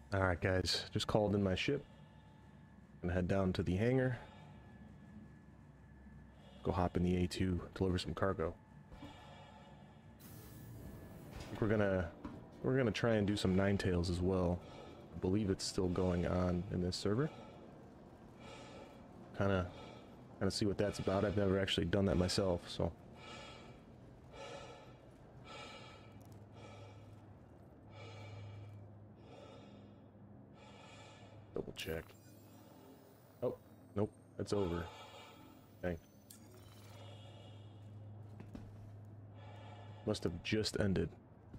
Alright guys, just called in my ship. Gonna head down to the hangar. Go hop in the A2, deliver some cargo. I think we're gonna try and do some ninetails as well. I believe it's still going on in this server. Kinda see what that's about. I've never actually done that myself, so. Double check. Oh, nope, that's over. Dang. Must have just ended.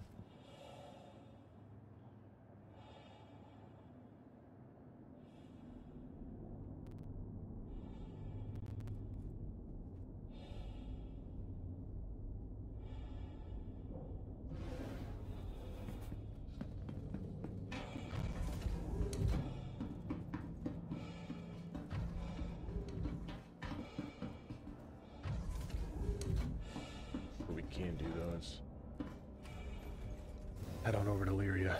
What we can do though is head on over to Lyria.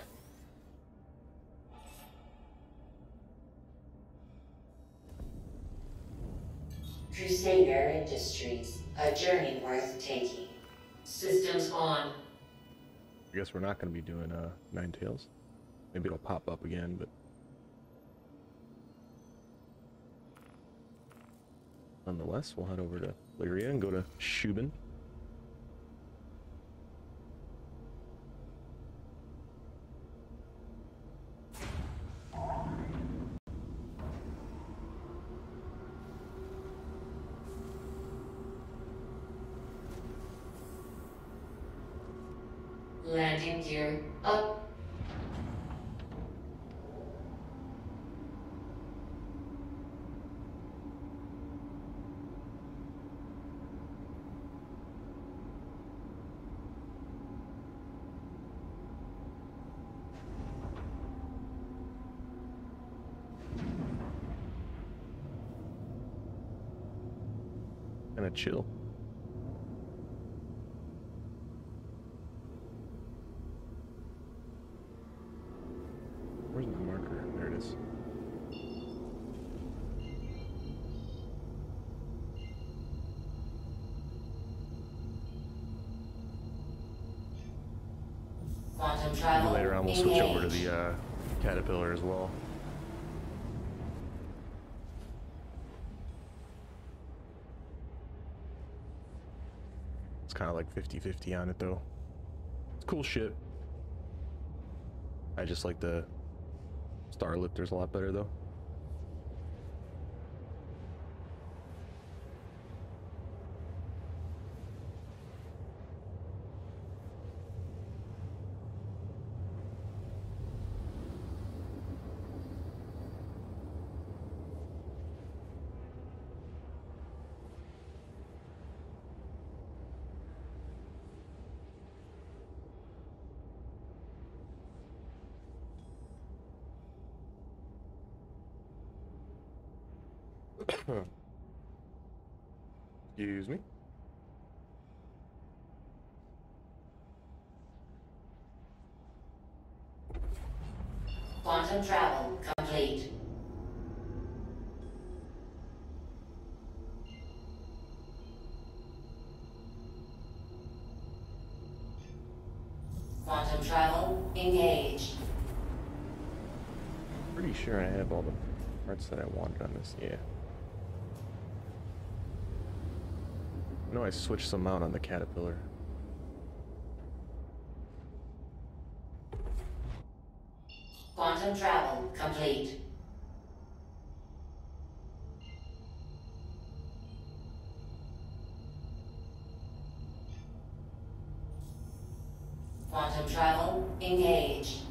Crusader Industries, a journey worth taking. Systems on. I guess we're not going to be doing ninetails. Maybe it'll pop up again, but nonetheless, we'll head over to Lyria and go to Shubin. Landing gear up. Kind of chill. Where's my marker? There it is. Quantum travel. Later on, we'll switch over to the caterpillar as well. It's kind of like 50-50 on it though. It's a cool ship. I just like the Star Lifters a lot better though. Excuse me. Quantum travel complete. Quantum travel engaged. Pretty sure I have all the parts that I wanted on this. Yeah. I know I switched some out on the caterpillar. Quantum travel complete. Quantum travel engaged.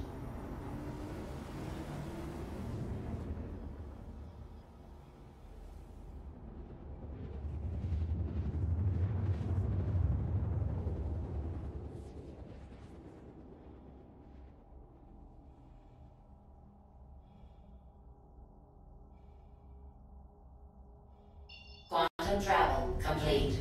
Quantum travel complete.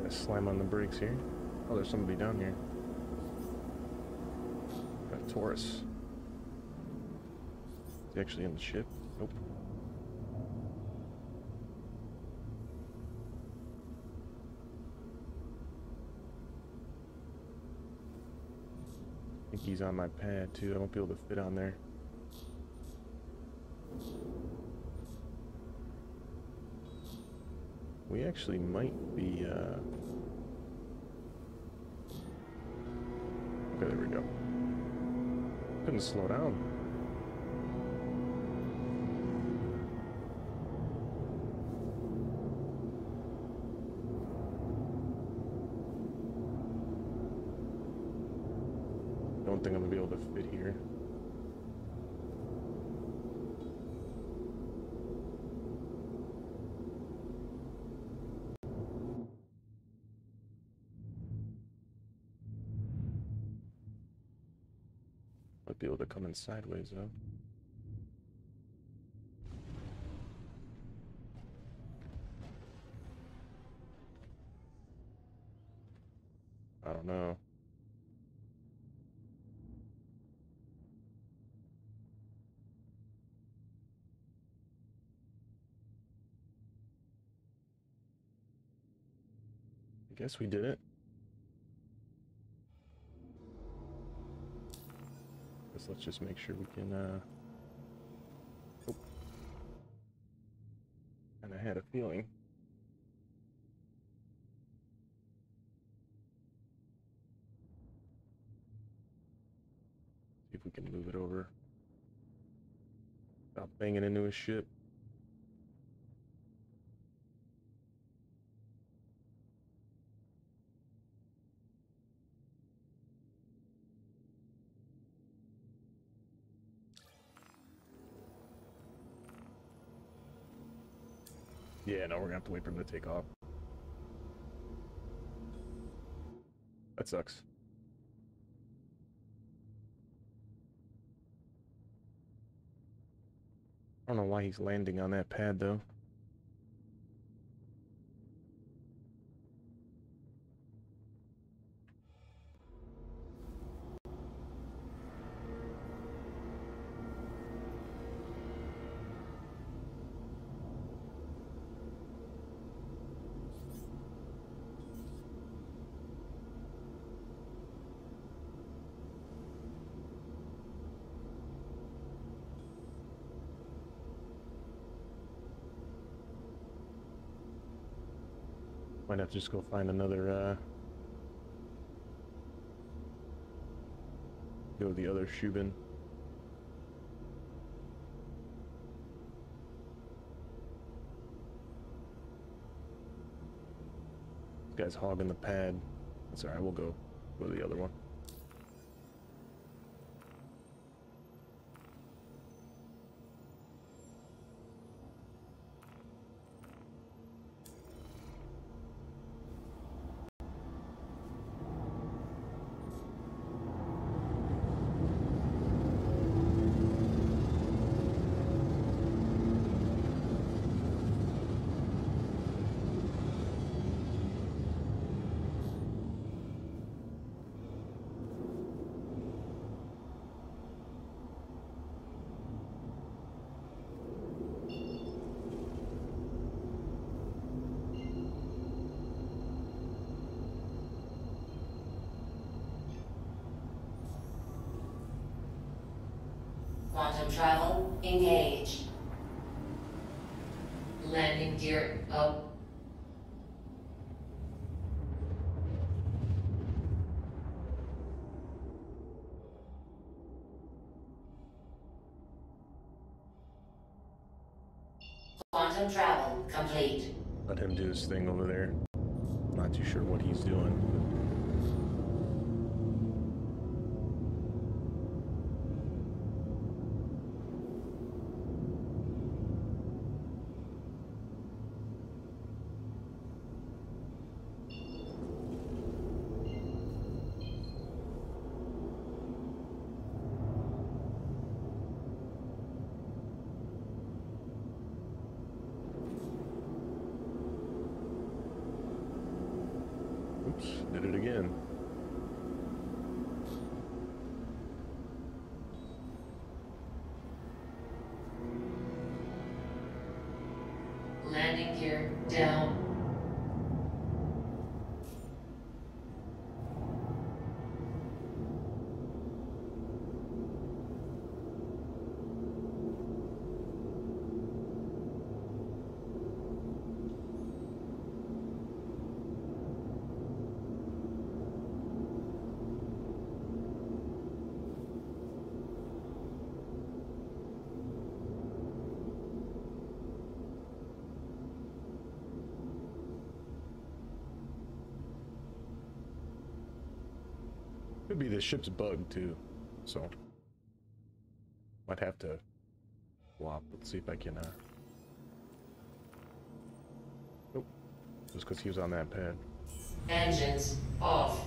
Gotta slam on the brakes here. Oh, there's somebody down here. Got a Taurus. Is he actually in the ship? Nope. I think he's on my pad too. I won't be able to fit on there. We actually might be, okay, there we go. Couldn't slow down. Don't think I'm gonna be able to fit here. Might be able to come in sideways though. I don't know. I guess we did it. Guess let's just make sure we can, oh. And I had a feeling. See if we can move it over. Stop banging into his ship. Yeah, no, we're gonna have to wait for him to take off. That sucks. I don't know why he's landing on that pad though. Might have to just go find another, go the other Shubin. This guy's hogging the pad. That's alright, we'll go to the other one. Quantum travel engaged. Landing gear up. Quantum travel complete. Let him do his thing over there. Not too sure what he's doing. Oops, did it again. Landing gear down. Could be the ship's bugged too, so might have to swap. Let's see if I can. Nope, just because he was on that pad. Engines off.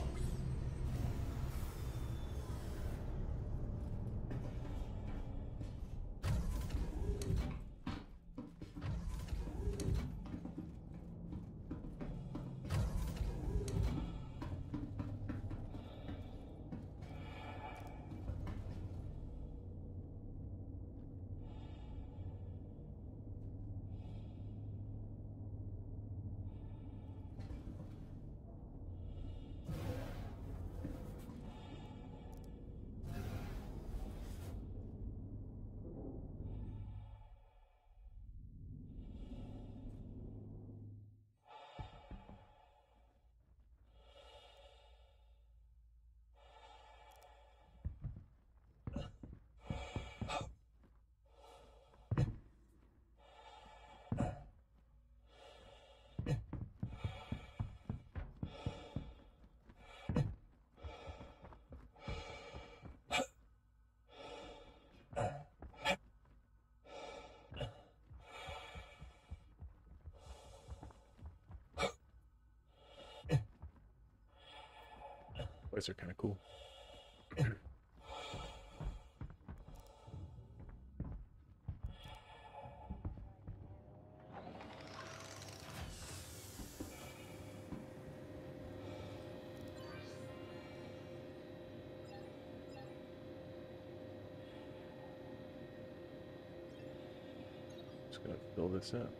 Boys are kind of cool. Just gonna fill this up.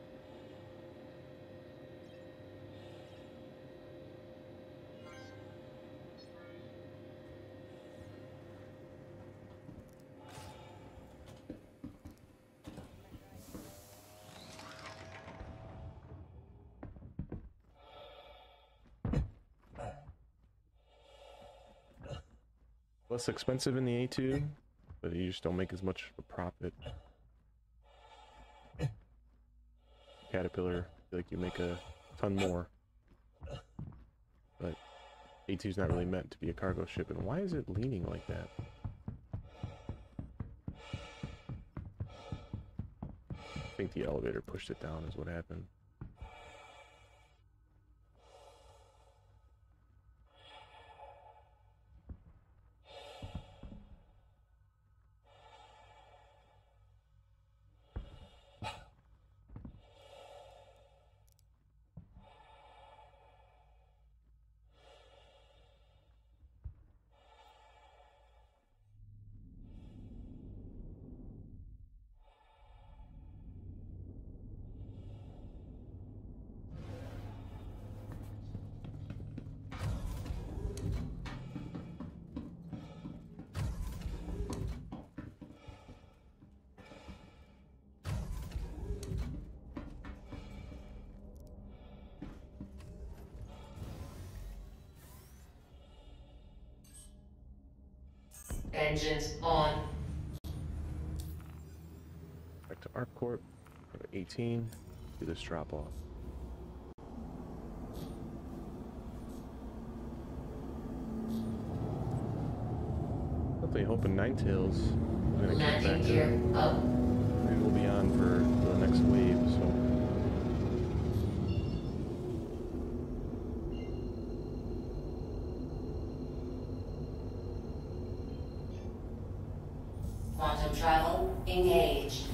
Less expensive in the A2, but you just don't make as much of a profit. Caterpillar, I feel like you make a ton more. But A2 is not really meant to be a cargo ship, and why is it leaning like that? I think the elevator pushed it down is what happened. Engines on. Back to ArcCorp, go to 18, do this drop off. Definitely hoping Ninetails is gonna get back Gear up. Maybe we'll be on for the next wave, so. Quantum travel engaged.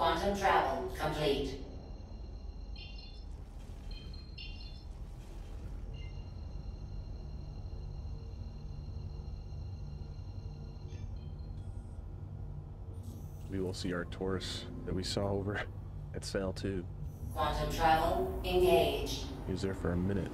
Quantum travel complete. We will see our Taurus that we saw over at Sal 2. Quantum travel engaged. He was there for a minute.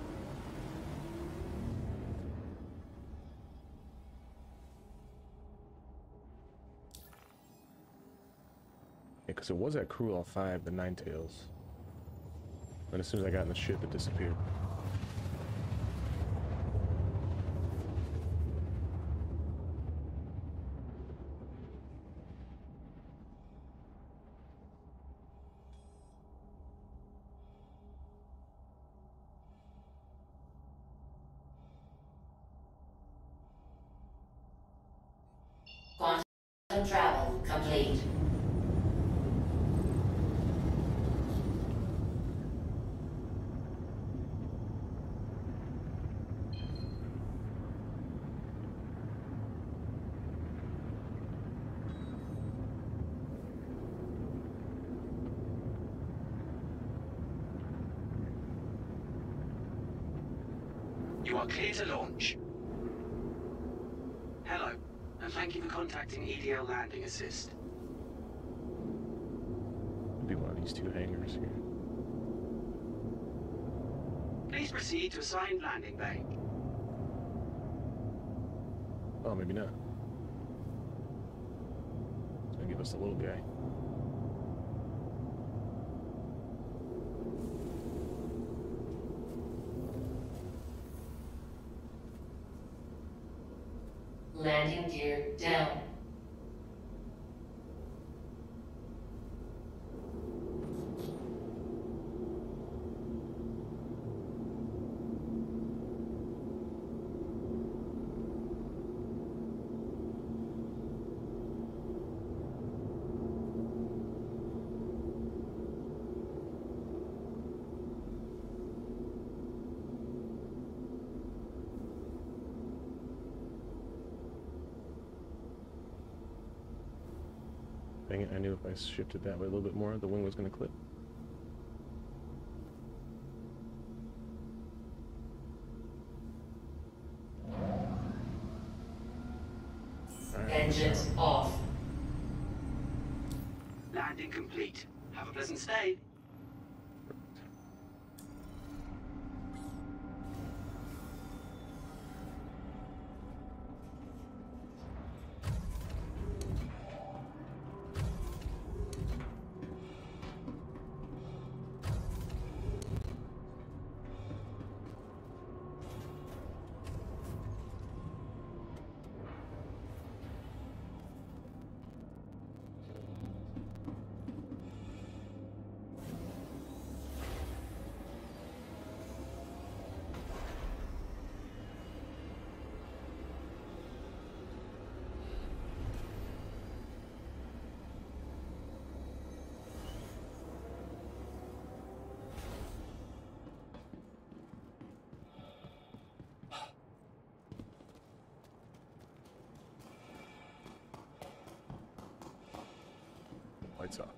Yeah, because it was at Crew L5, the ninetails. And as soon as I got in the ship, it disappeared. Quantum travel complete. You are clear to launch. Hello, and thank you for contacting EDL Landing Assist. Could be one of these two hangars here. Please proceed to assigned landing bay. Oh, maybe not. It's gonna give us the little guy. Landing gear down. Dang it, I knew if I shifted that way a little bit more, the wing was gonna clip. Engines off. Landing complete. Have a pleasant stay. Lights off.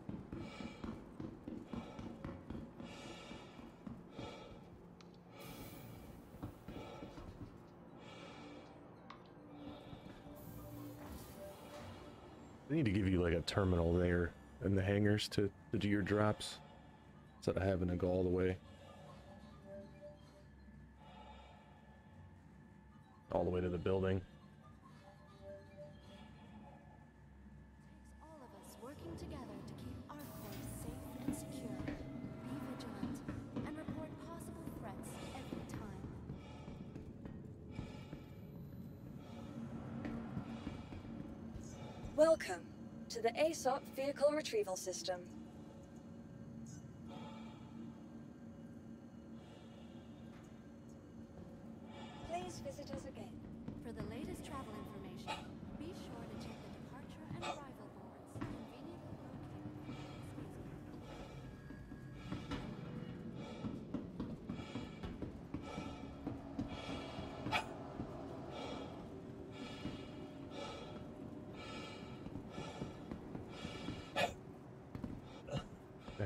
They need to give you like a terminal there in the hangars to do your drops instead of having to go all the way. All the way to the building. All of us working together to keep our course safe and secure. Be vigilant and report possible threats every time. Welcome to the ASOP Vehicle Retrieval System. Please visit us again. For the latest travel information, be sure to check the departure and arrival boards conveniently located in the spaceport.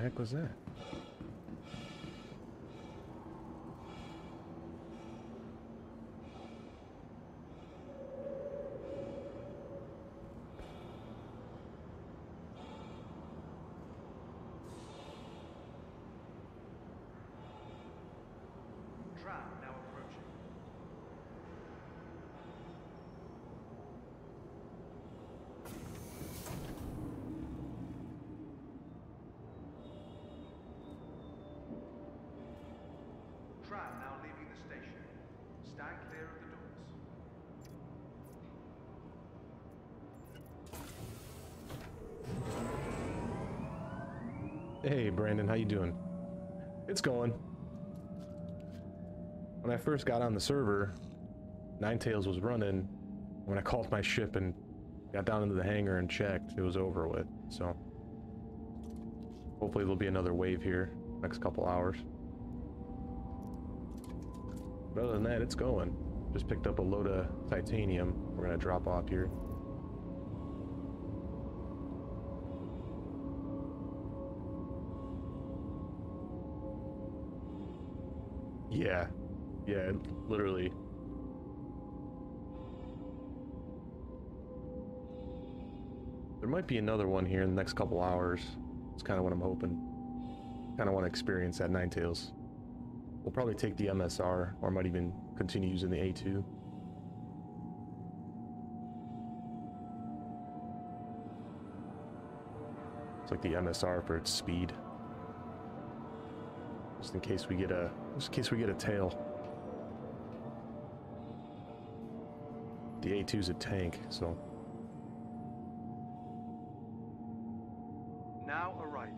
heck was that? Tram now approaching. Tram now leaving the station. Stand clear of the doors. Hey, Brandon, how you doing? It's going. When I first got on the server, Ninetails was running. When I called my ship and got down into the hangar and checked, it was over with. So hopefully there'll be another wave here next couple hours. But other than that, it's going. Just picked up a load of titanium. We're gonna drop off here. Yeah. Yeah, literally. There might be another one here in the next couple hours. It's kind of what I'm hoping. Kind of want to experience that Ninetails. We'll probably take the MSR, or I might even continue using the A2. It's like the MSR for its speed. Just in case we get a tail. The A2's a tank, so. Now arriving.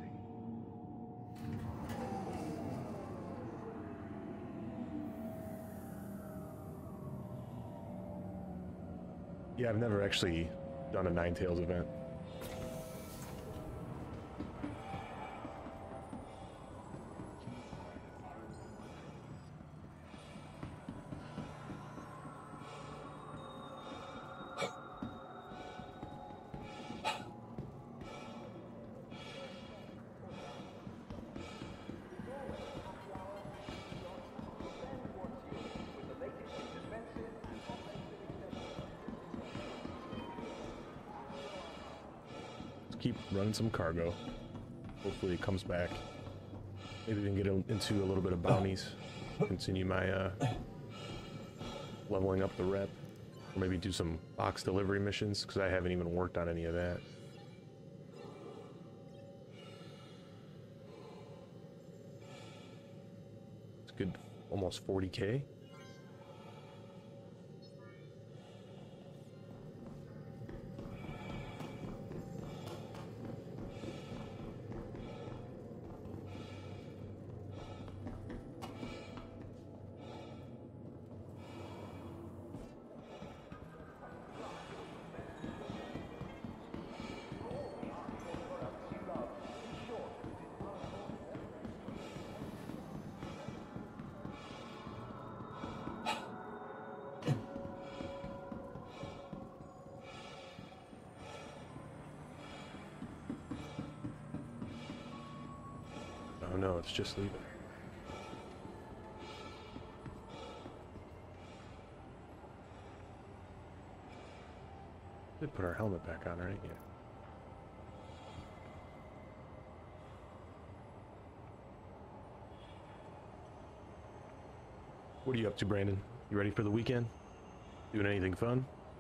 Yeah, I've never actually done a Ninetails event. Keep running some cargo. Hopefully it comes back. Maybe we can get into a little bit of bounties. Continue my leveling up the rep. Or maybe do some box delivery missions, because I haven't even worked on any of that. It's good, almost 40K. Oh no, it's just leaving. Did put our helmet back on, right? Yeah. What are you up to, Brandon? You ready for the weekend? Doing anything fun?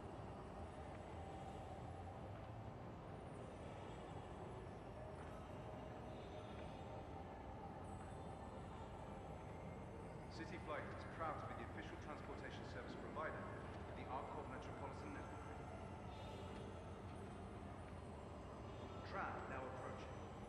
City Flight is proud to be the official transportation service provider for the Arcot Metropolitan Network. Tram now approaching.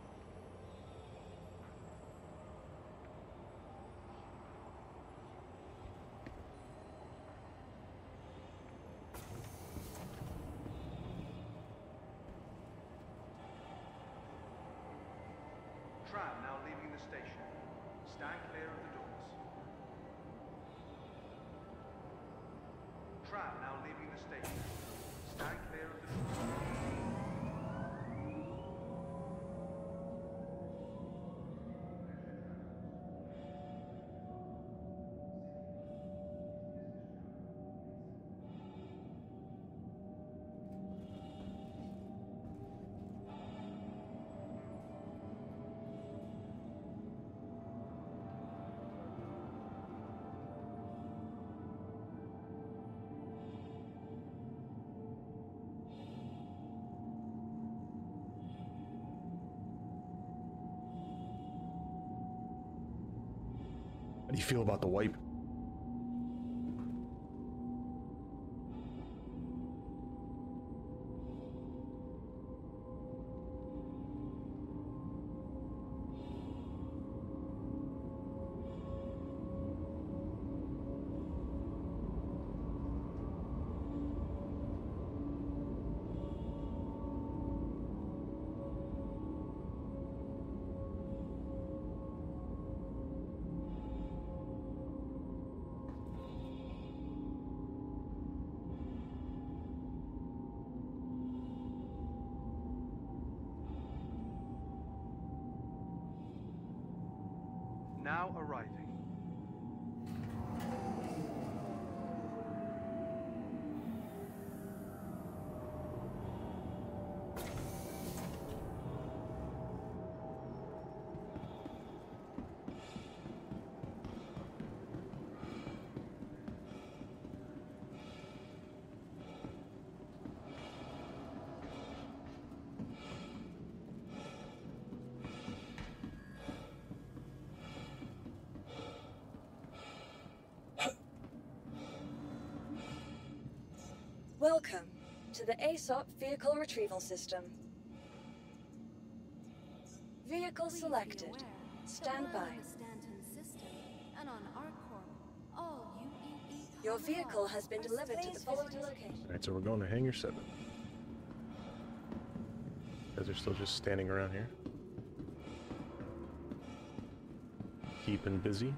Tram now leaving the station. Stand clear of the doors. Tram now leaving the station. Stand clear of the doors. do you feel about the wipe? Now arriving. Welcome to the ASOP Vehicle Retrieval System. Vehicle Please be selected. aware Stand that by. while on the Stanton system and on ArcCorp, all UEE Your common vehicle laws has been are delivered to the please following visit- location. Alright, so we're going to Hangar 7. Guys are still just standing around here. Keeping busy.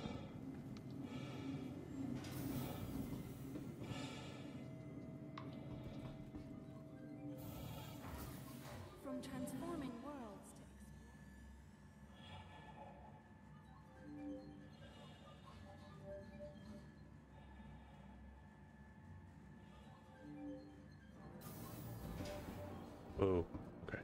From transforming worlds to Oh, okay.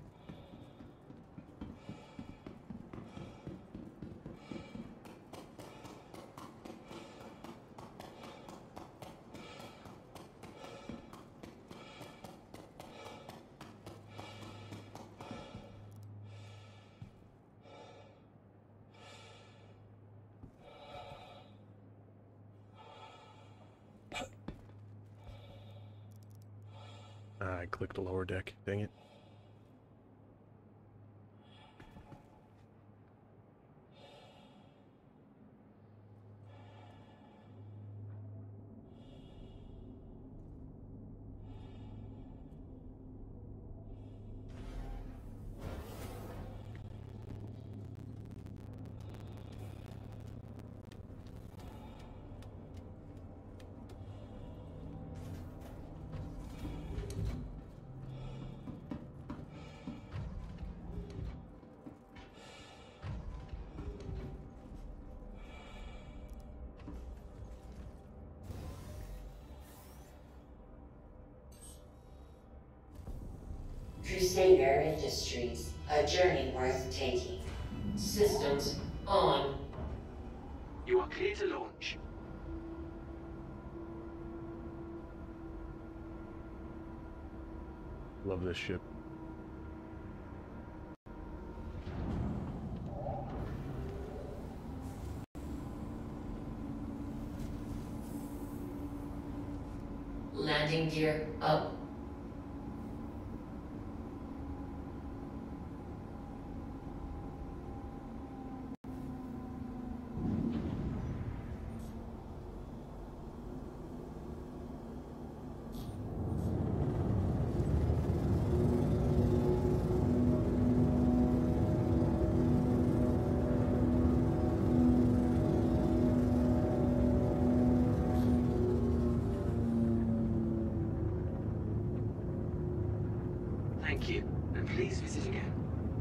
I clicked the lower deck. Dang it. Crusader Industries, a journey worth taking. Systems on. You are clear to launch. Love this ship. Landing gear up. Thank you, and please visit again.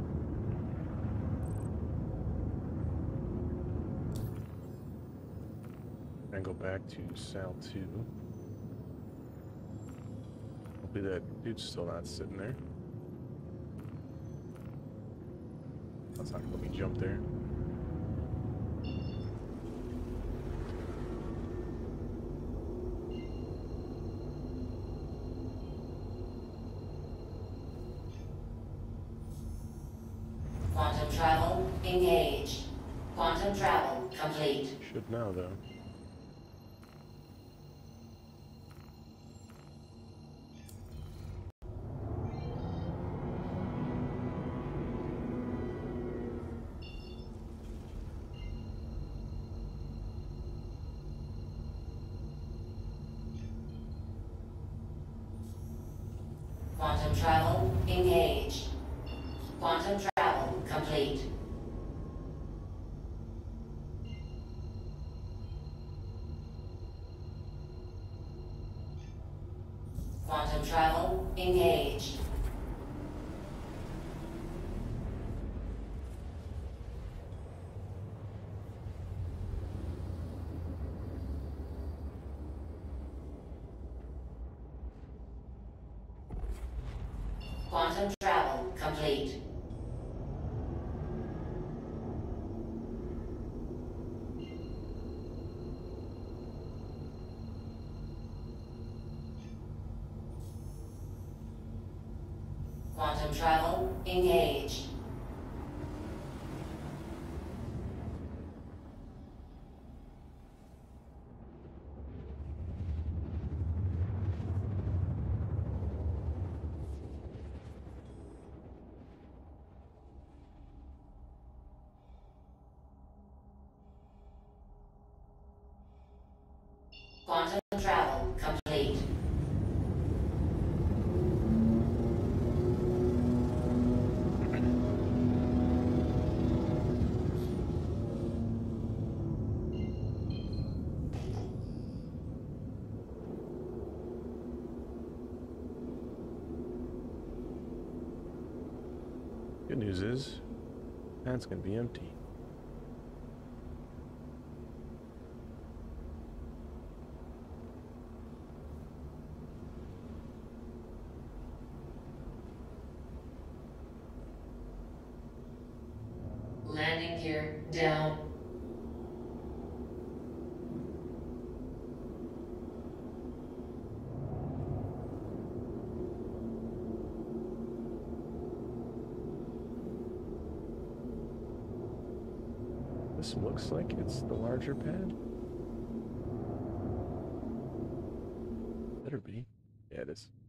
And go back to Sal 2. Hopefully that dude's still not sitting there. That's not gonna let me jump there. Quantum travel engaged. Quantum travel complete. Should now, though. Quantum travel engaged. Quantum travel complete. Quantum travel engaged. Quantum travel complete. Quantum travel engaged. Quantum travel complete. Good news is, that's gonna be empty. Landing gear down. This looks like it's the larger pad. Better be. Yeah, it is.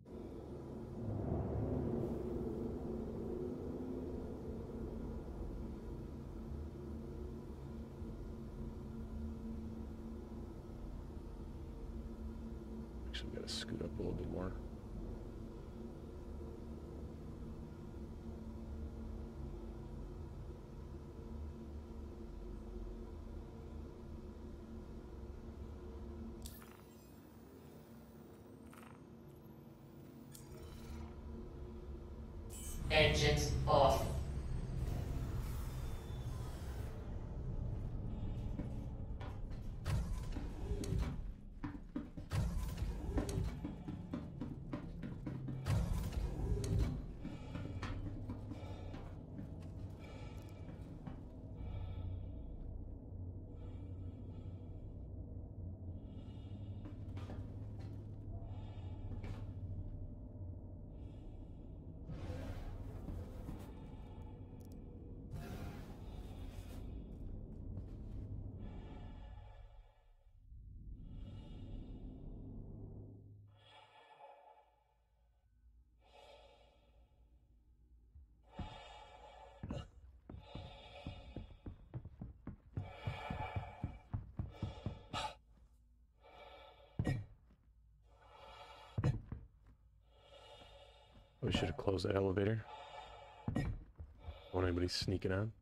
Actually, we gotta scoot up a little bit more. Engines off. We should have closed that elevator. Don't want anybody sneaking out.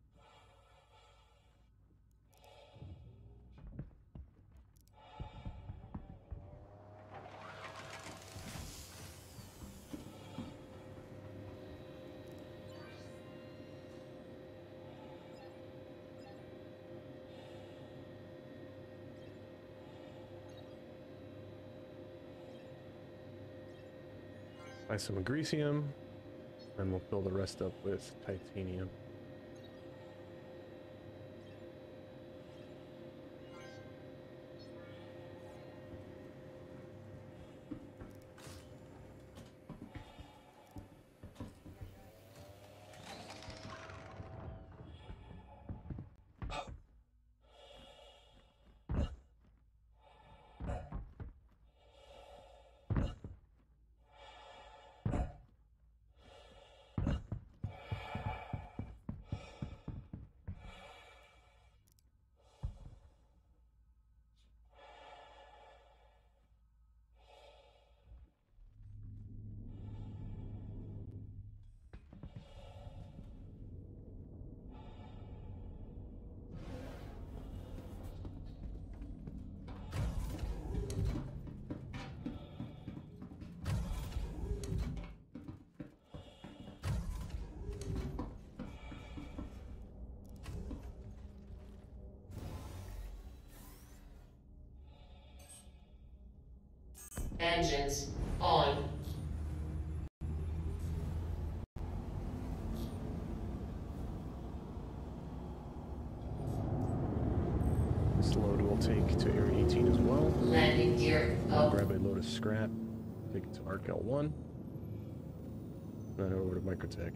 Buy some agresium, and we'll fill the rest up with titanium. Engines on. This load will take to Area 18 as well. Landing gear up. Grab a load of scrap, take it to Arc L1, then over to Microtech.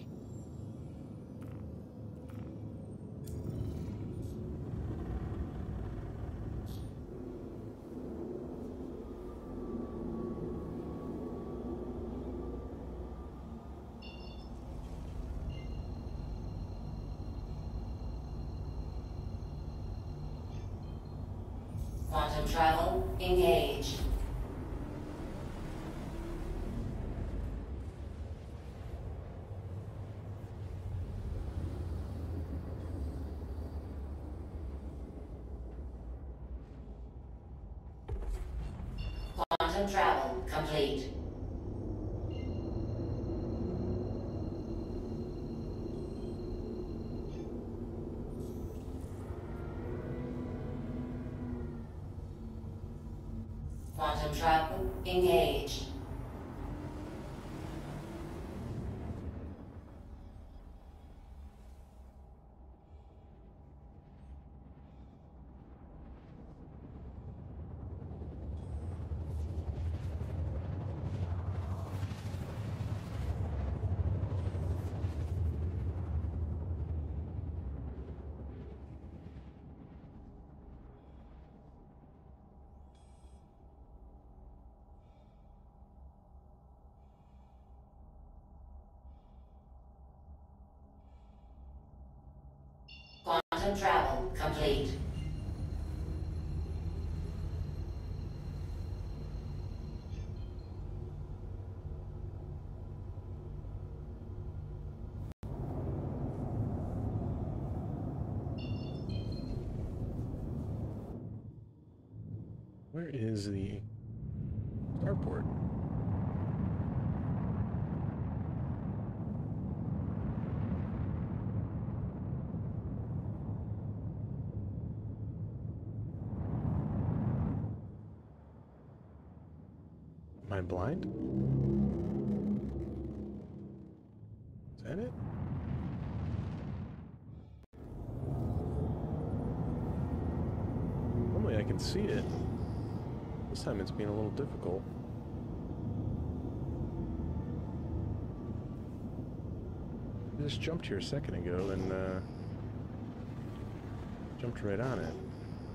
Quantum travel engaged. Quantum travel complete. Quantum travel engaged. Quantum travel complete. Where is the starport? Am I blind? Is that it? Normally I can see it. This time it's being a little difficult. I just jumped here a second ago and jumped right on it.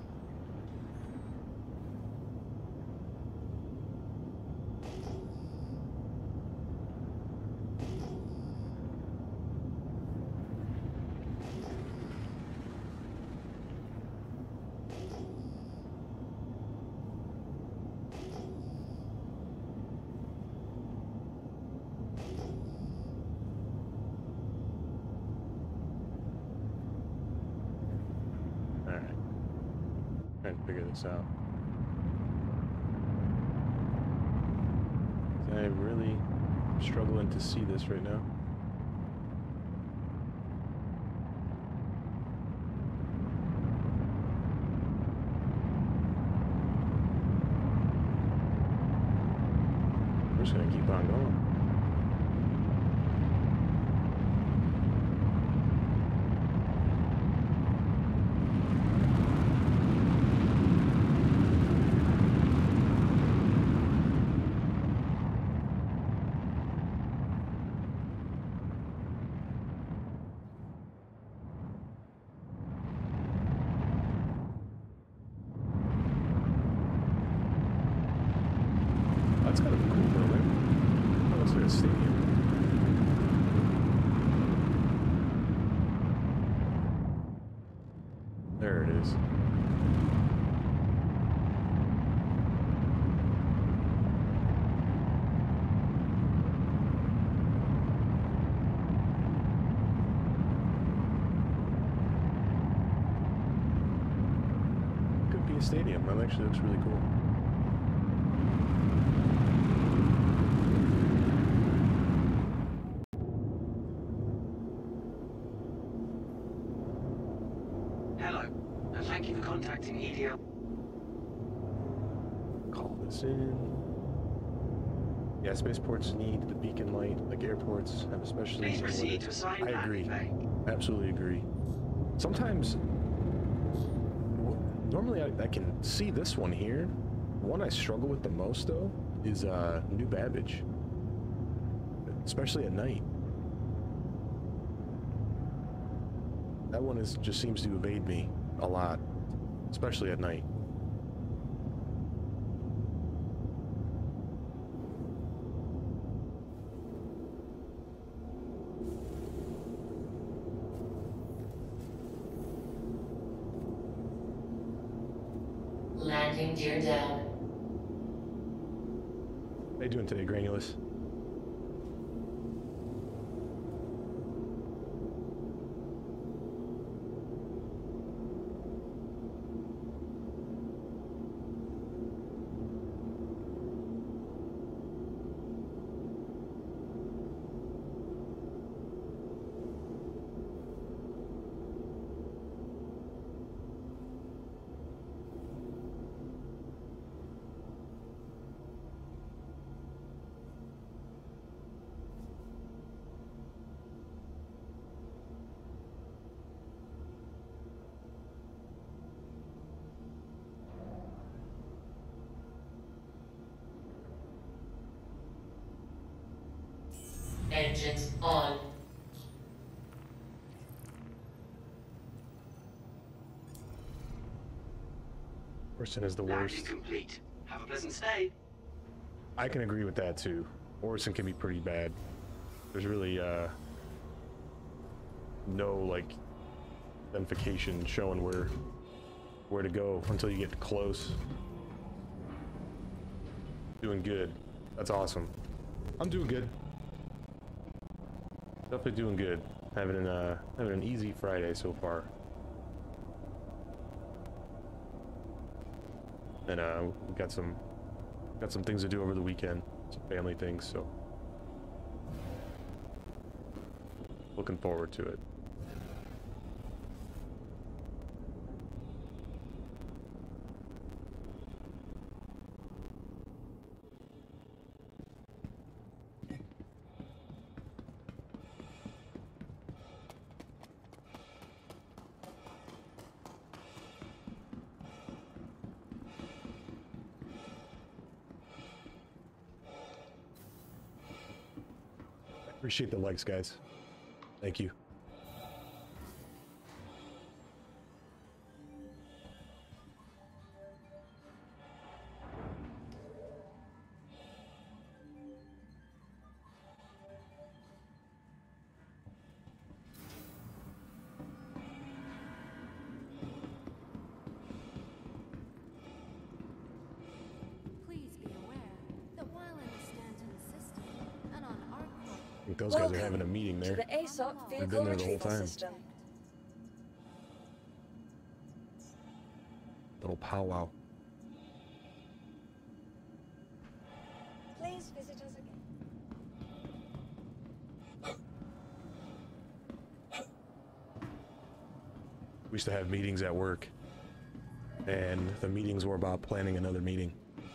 Trying to figure this out. I'm really struggling to see this right now. We're just gonna keep on going. That's kind of a cool building. Oh, looks like a stadium. There it is. Could be a stadium. That actually looks really cool. Thank you for contacting EDL. Call this in. Yeah, spaceports need the beacon light, like airports have, especially. Please proceed to assigned I agree. landing bay. Absolutely agree. Sometimes, normally I can see this one here. One I struggle with the most though is New Babbage, especially at night. That one just seems to evade me a lot, especially at night. Landing gear down. How you doing today, Granulus? Engines on. Orson is the Landing worst. complete. Have a pleasant stay. I can agree with that too. Orson can be pretty bad. There's really no like identification showing where to go until you get close. Doing good. That's awesome. I'm doing good. Definitely doing good. Having an easy Friday so far. And we got some things to do over the weekend, some family things, so looking forward to it. Appreciate the likes, guys. Thank you. Please be aware that while in the Stanton system and on our core, I think those guys are having a meeting To there. the ASOP We've vehicle been there the whole retrieval time. system. Little powwow. Please visit us again. We used to have meetings at work, and the meetings were about planning another meeting.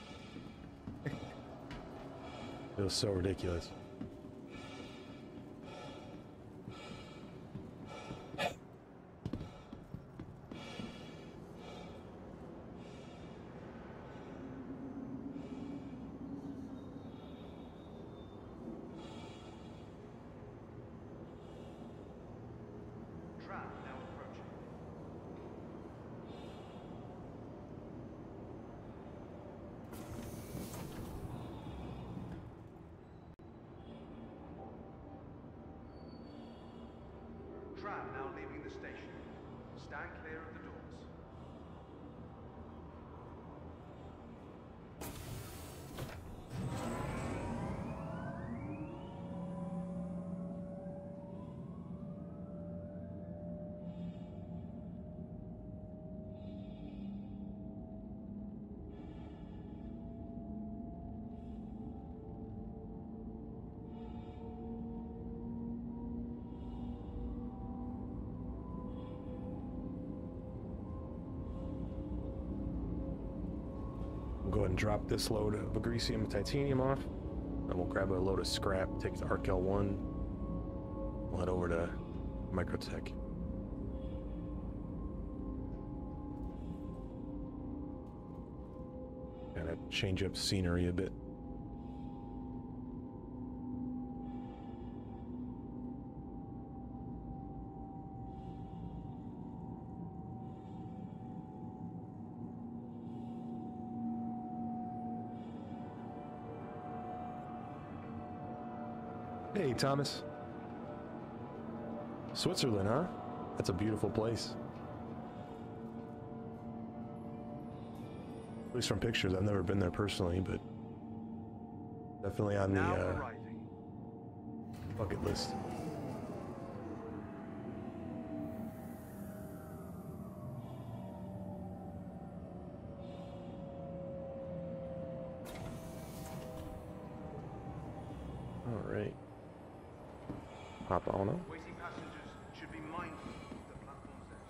It was so ridiculous. Trap now approaching. Tram now leaving the station. Stand clear of the doors. We'll go ahead and drop this load of agricium and titanium off. Then we'll grab a load of scrap, take it to Arc L1. We'll head over to Microtech. Kind of change up scenery a bit. Hey, Thomas. Switzerland, huh? That's a beautiful place. At least from pictures. I've never been there personally, but definitely on the bucket list. All right. Hop on up. Waiting passengers should be mindful of the platform's edge.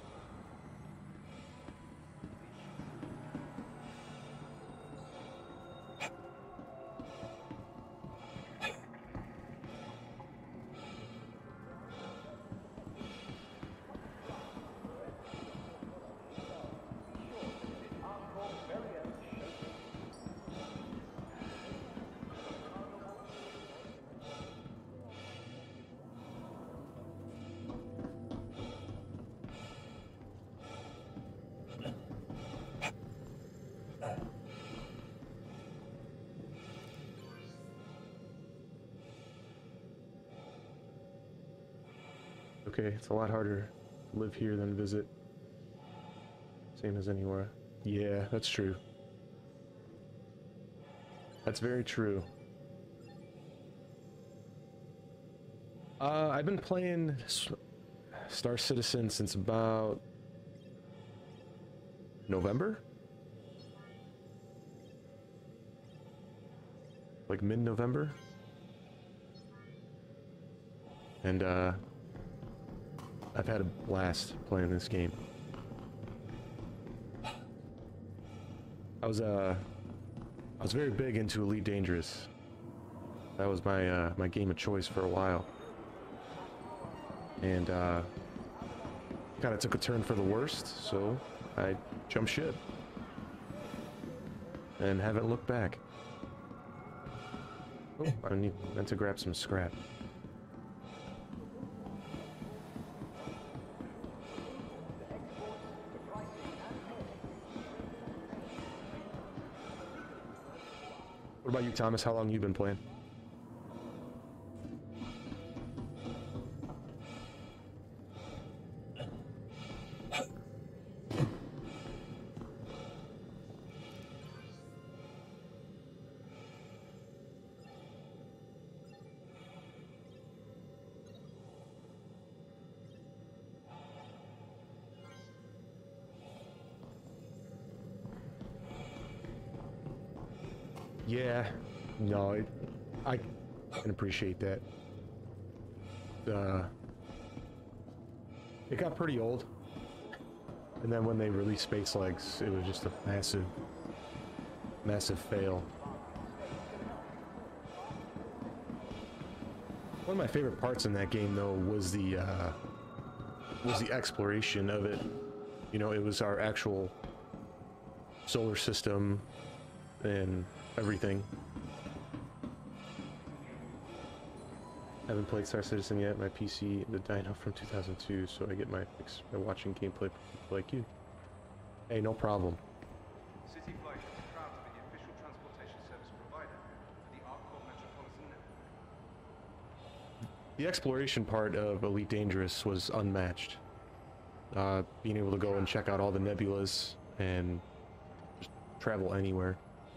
Okay, it's a lot harder to live here than visit. Same as anywhere. Yeah, that's true. That's very true. I've been playing Star Citizen since about November? Like mid-November? And I've had a blast playing this game. I was very big into Elite Dangerous. That was my my game of choice for a while. And kind of took a turn for the worst, so I jumped ship. And haven't looked back. Oh, I meant to grab some scrap. What about you, Thomas? How long you been playing? Yeah, no, I can appreciate that. It got pretty old, and then when they released Space Legs, it was just a massive fail. One of my favorite parts in that game, though, was the exploration of it. You know, it was our actual solar system and everything. Haven't played Star Citizen yet. My PC, the dyno from 2002, so I get my watching gameplay from people like you. Hey, no problem. City Flight is proud to be the official transportation service provider for the Arcor Metropolitan Network. The exploration part of Elite Dangerous was unmatched. Being able to go and check out all the nebulas and just travel anywhere.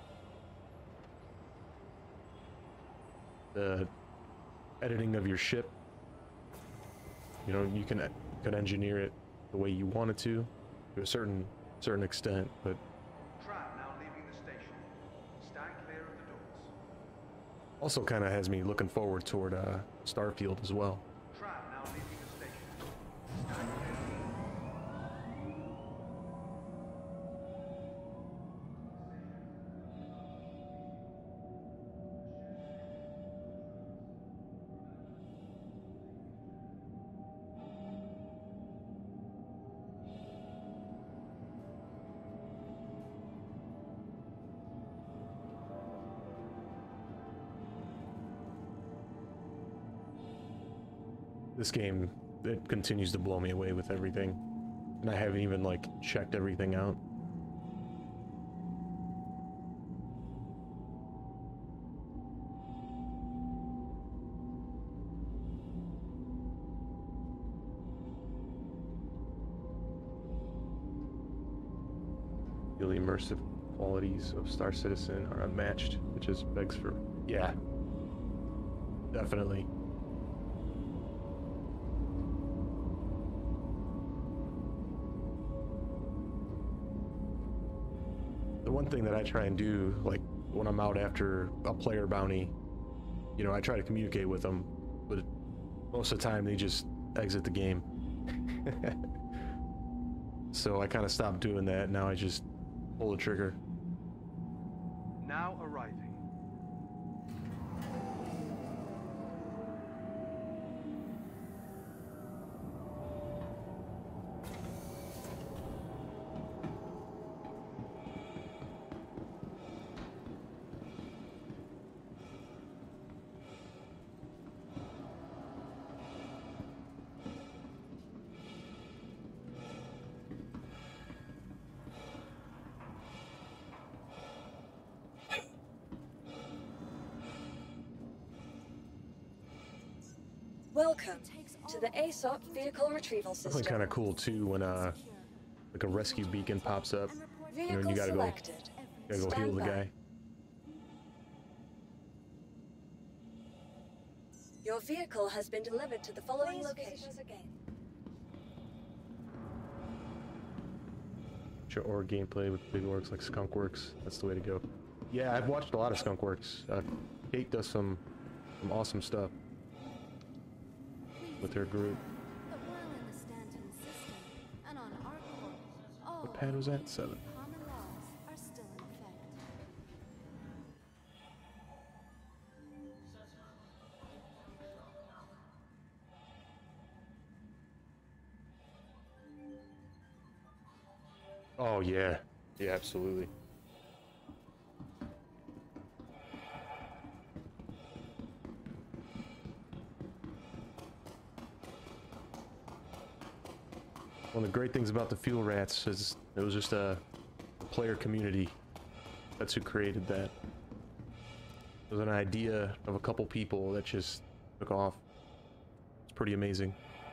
The editing of your ship, you know, you can engineer it the way you want it to a certain extent, but Tram now leaving the station. Stand clear of the doors. also kind of has me looking forward toward Starfield as well. Tram now leaving the station. Stand clear. This game, it continues to blow me away with everything. And I haven't even, like, checked everything out. The immersive qualities of Star Citizen are unmatched. It just begs for... Yeah. Definitely. The one thing that I try and do, like, when I'm out after a player bounty, you know, I try to communicate with them, but most of the time they just exit the game. So I kind of stopped doing that. Now I just pull the trigger. Now arriving. Welcome to the ASOP vehicle retrieval Something system. kind of cool too when like a rescue beacon pops up. You know, and Vehicle you gotta selected. go heal the Stand by. guy. Your vehicle has been delivered to the following locations. Show or gameplay with big orcs like Skunkworks. That's the way to go. Yeah, I've watched a lot of Skunkworks. Kate does some awesome stuff with her group. But while in the Stanton system and on our core, all What pad was that? 7. common laws are still in effect. Oh yeah, yeah, absolutely. One of the great things about the Fuel Rats is it was just a player community. That's who created that. It was an idea of a couple people that just took off. It's pretty amazing.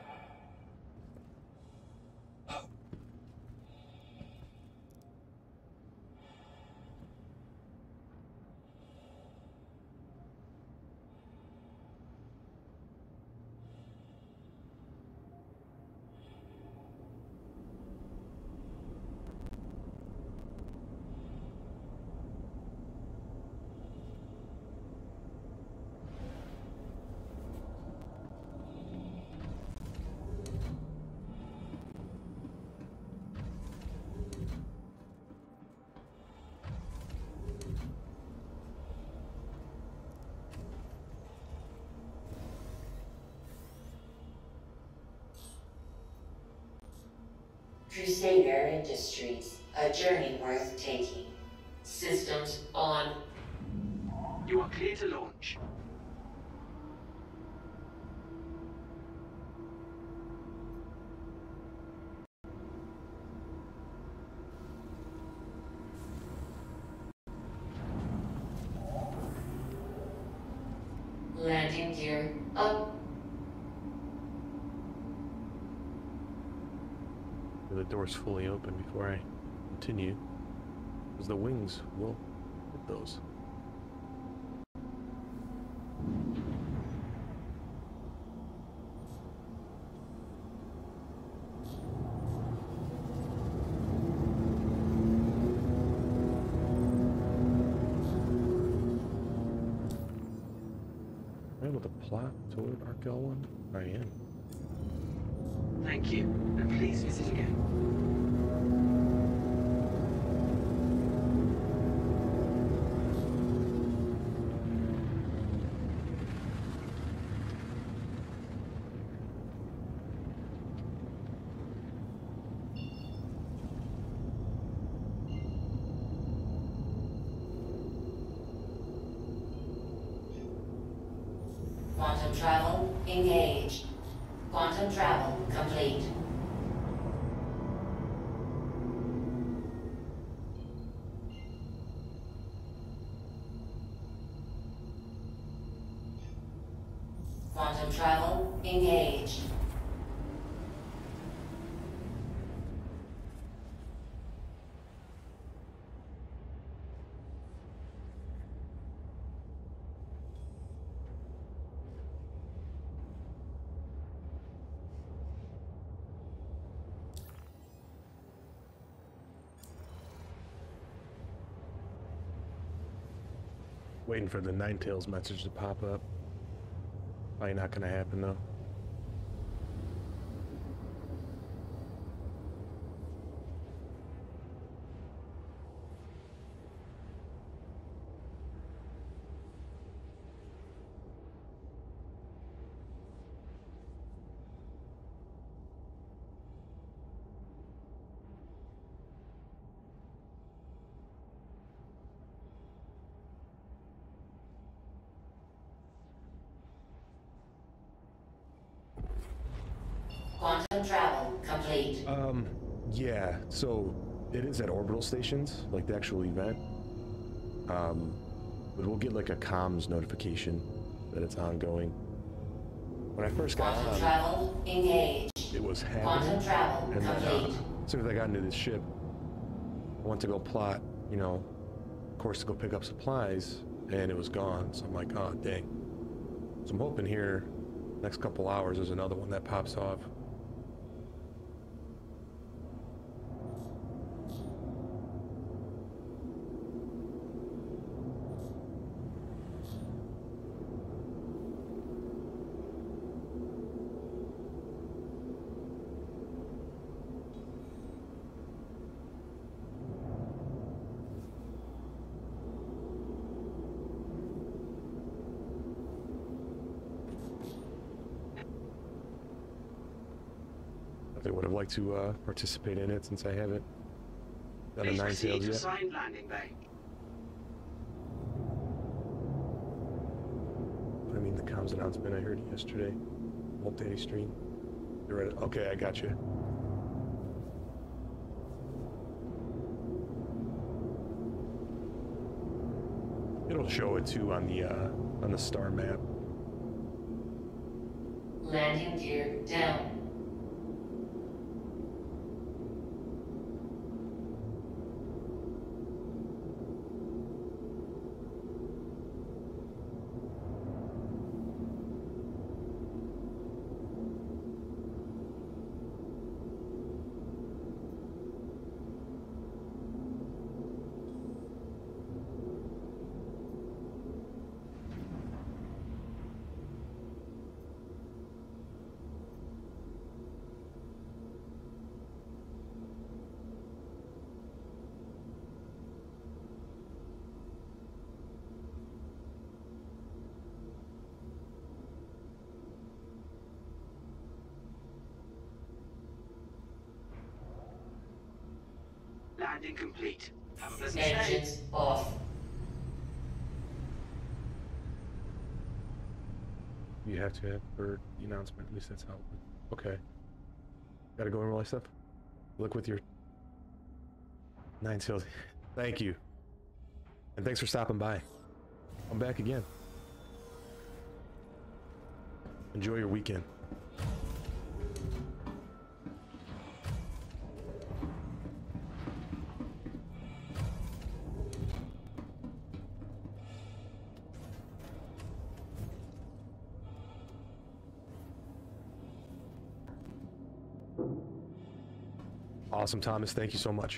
Crusader Industries, a journey worth taking. Systems on. You are clear to launch. Landing gear up. The door's fully open before I continue, because the wings will hit those. Am I able to plot toward Arkel 1? I am. Thank you, and please visit again. Quantum travel engaged. Quantum travel complete. Quantum travel engaged. Waiting for the ninetails message to pop up. Probably not gonna happen though. Quantum travel complete. Yeah, so it is at orbital stations, like the actual event. But we'll get like a comms notification that it's ongoing. When I first got Quantum on, travel engaged. it was happening. Quantum travel And then, complete. as soon as I got into this ship, I went to go plot, you know, of course to go pick up supplies, and it was gone. So I'm like, oh, dang. So I'm hoping here, next couple hours, there's another one that pops off. I would have liked to participate in it since I haven't done a Please ninetails proceed to yet. assigned landing bay. I mean, the comms announcement I heard yesterday, multi stream. You're right. Okay, I got you. It'll show it too on the star map. Landing gear down. Landing complete. Have a pleasant stay. Engines off. You have to have for the announcement. At least that's how. Okay. Gotta go and roll my stuff. Look with your ninetails. Thank you. And thanks for stopping by. I'm back again. Enjoy your weekend. Awesome, Thomas. Thank you so much.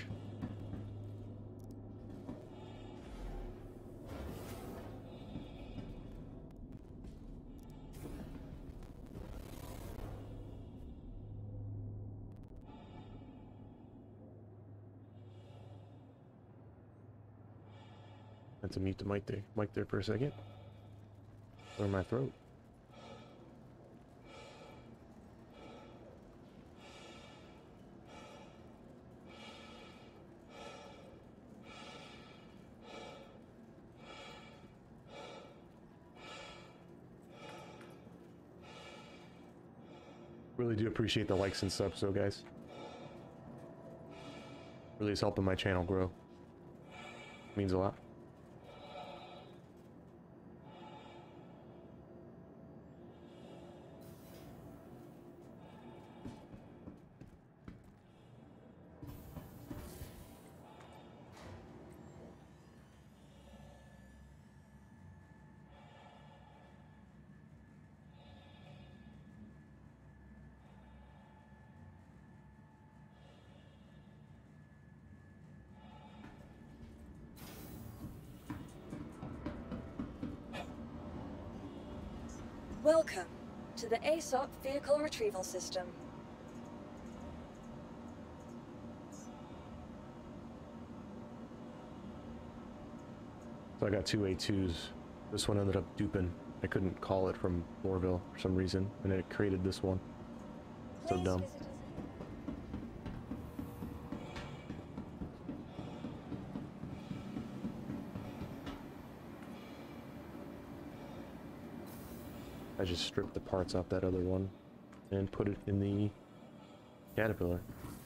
And to mute the mic there for a second. Clear my throat. Really do appreciate the likes and subs, though, guys. Really is helping my channel grow. Means a lot. Welcome to the ASOP Vehicle Retrieval System. So I got two A2s. This one ended up duping. I couldn't call it from Lorville for some reason, and it created this one. So Please dumb. visit us. I just stripped the parts off that other one and put it in the Caterpillar.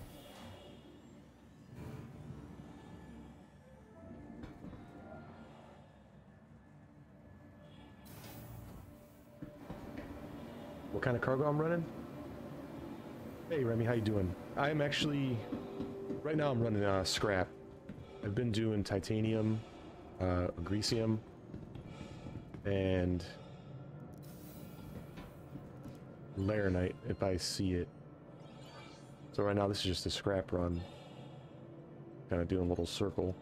What kind of cargo I'm running? Hey Remy, how you doing? I'm actually, right now I'm running scrap. I've been doing titanium, agresium, and laranite if I see it. So right now this is just a scrap run. Kind of doing a little circle.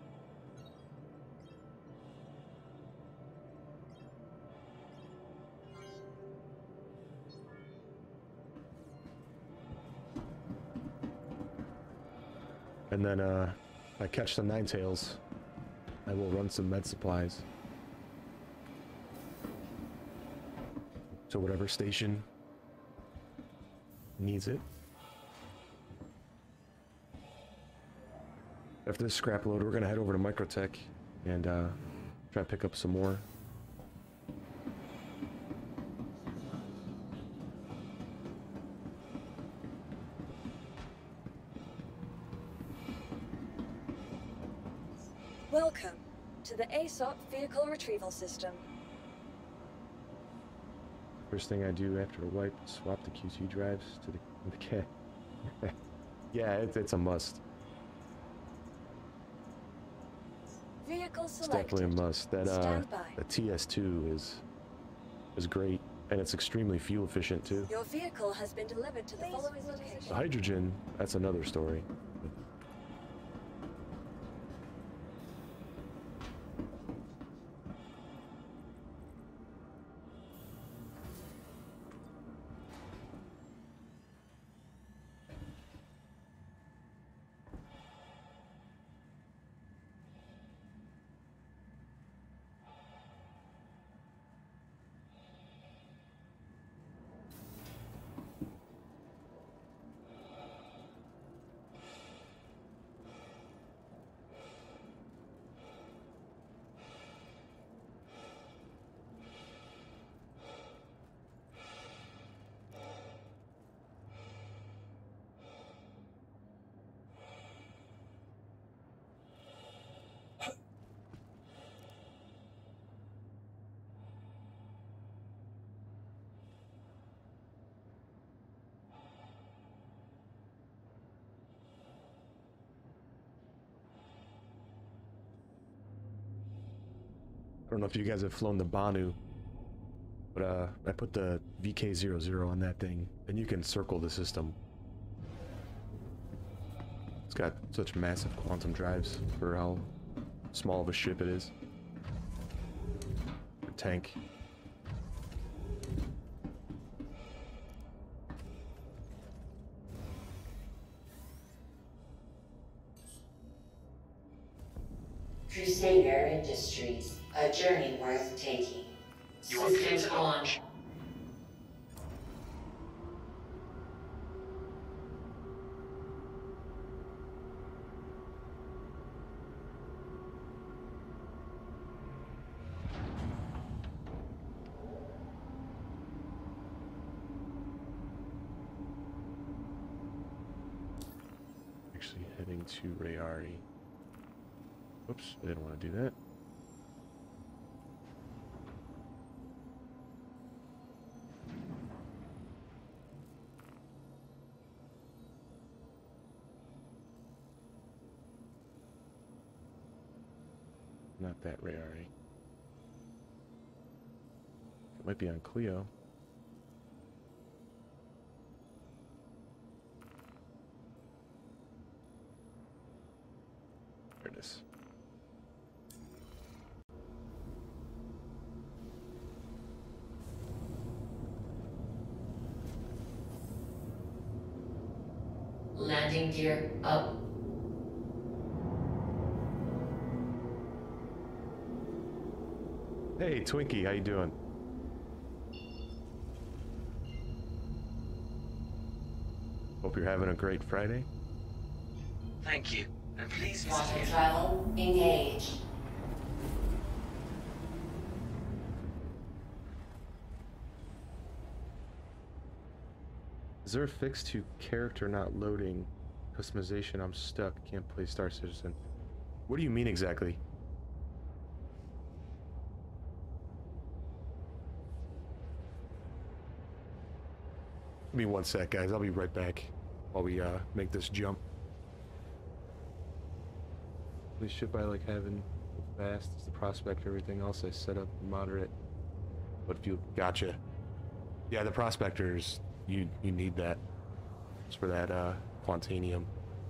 And then if I catch some ninetails, I will run some med supplies to whatever station needs it. After this scrap load, we're gonna head over to Microtech and try to pick up some more. Welcome to the ASOP Vehicle Retrieval System. First thing I do after a wipe, swap the QC drives to the cat. Yeah, it's a must. Vehicle It's selected. definitely a must. That Stand by. the TS2 is great, and it's extremely fuel efficient too. Your vehicle has been delivered to the following location. The hydrogen, that's another story. I don't know if you guys have flown the Banu, but I put the VK00 on that thing, and you can circle the system. It's got such massive quantum drives for how small of a ship it is. Or tank. Crusader Industries, a journey worth taking. You are clear Systems to on. launch. heading to Rayari. Oops, I didn't want to do that. Not that Rayari. It might be on Clio. There it is. Landing gear up. Hey, Twinkie, how you doing? Hope you're having a great Friday. Thank you. And please Quantum visit travel engaged. Is there a fix to character not loading? Customization, I'm stuck. Can't play Star Citizen. What do you mean exactly? Give me one sec, guys. I'll be right back while we make this jump. Please ship I like having fast. It's the prospector. Everything else I set up moderate. But fuel. Gotcha. Yeah, the prospectors. You need that. It's for that Quantanium.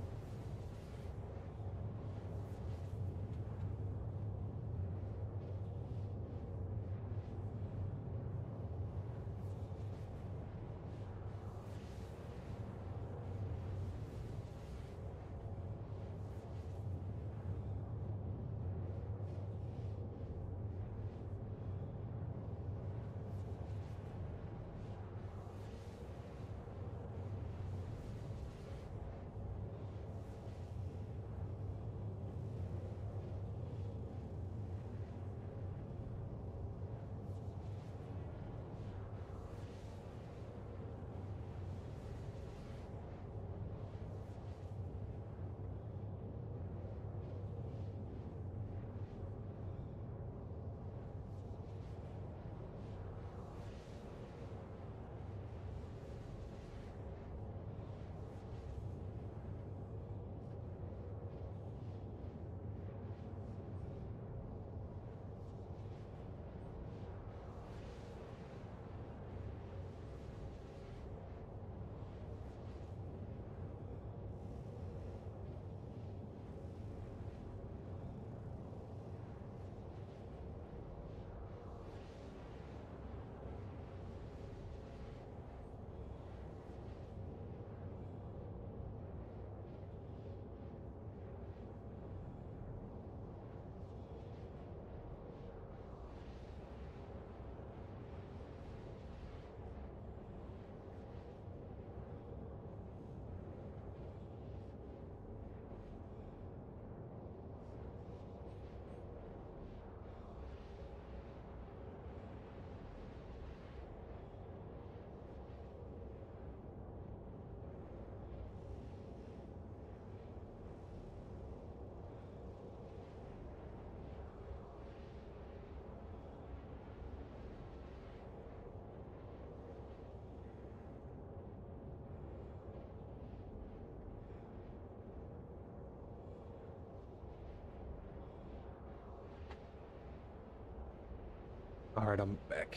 Alright, I'm back.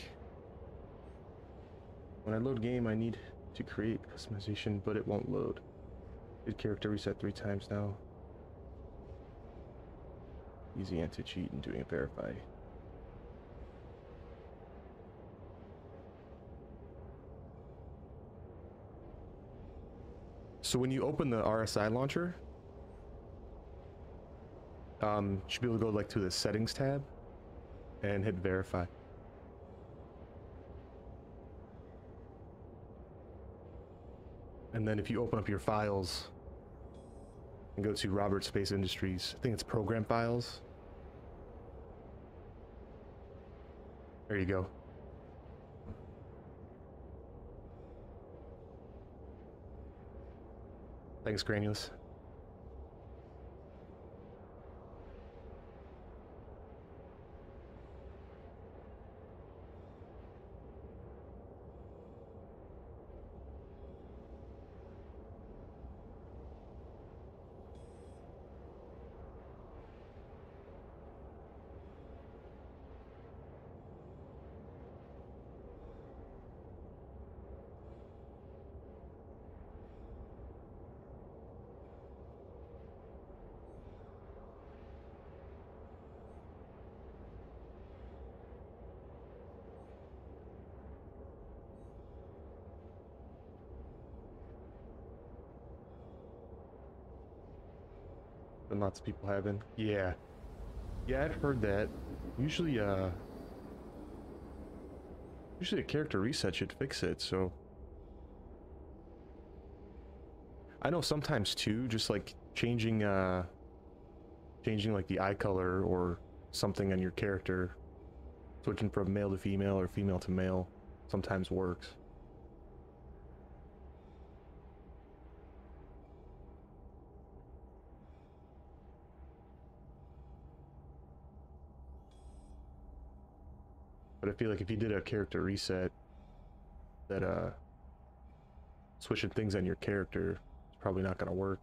When I load game, I need to create customization, but it won't load. Did character reset 3 times now. Easy anti-cheat and doing a verify. So when you open the RSI launcher, you should be able to go like to the settings tab and hit verify. And then if you open up your files and go to Robert Space Industries, I think it's program files. There you go. Thanks, Granulous. and lots of people haven't. Yeah. Yeah, I've heard that. Usually a character reset should fix it, so... I know sometimes too, just like changing like the eye color or something on your character, switching from male to female or female to male, sometimes works. But I feel like if you did a character reset, that switching things on your character is probably not gonna work.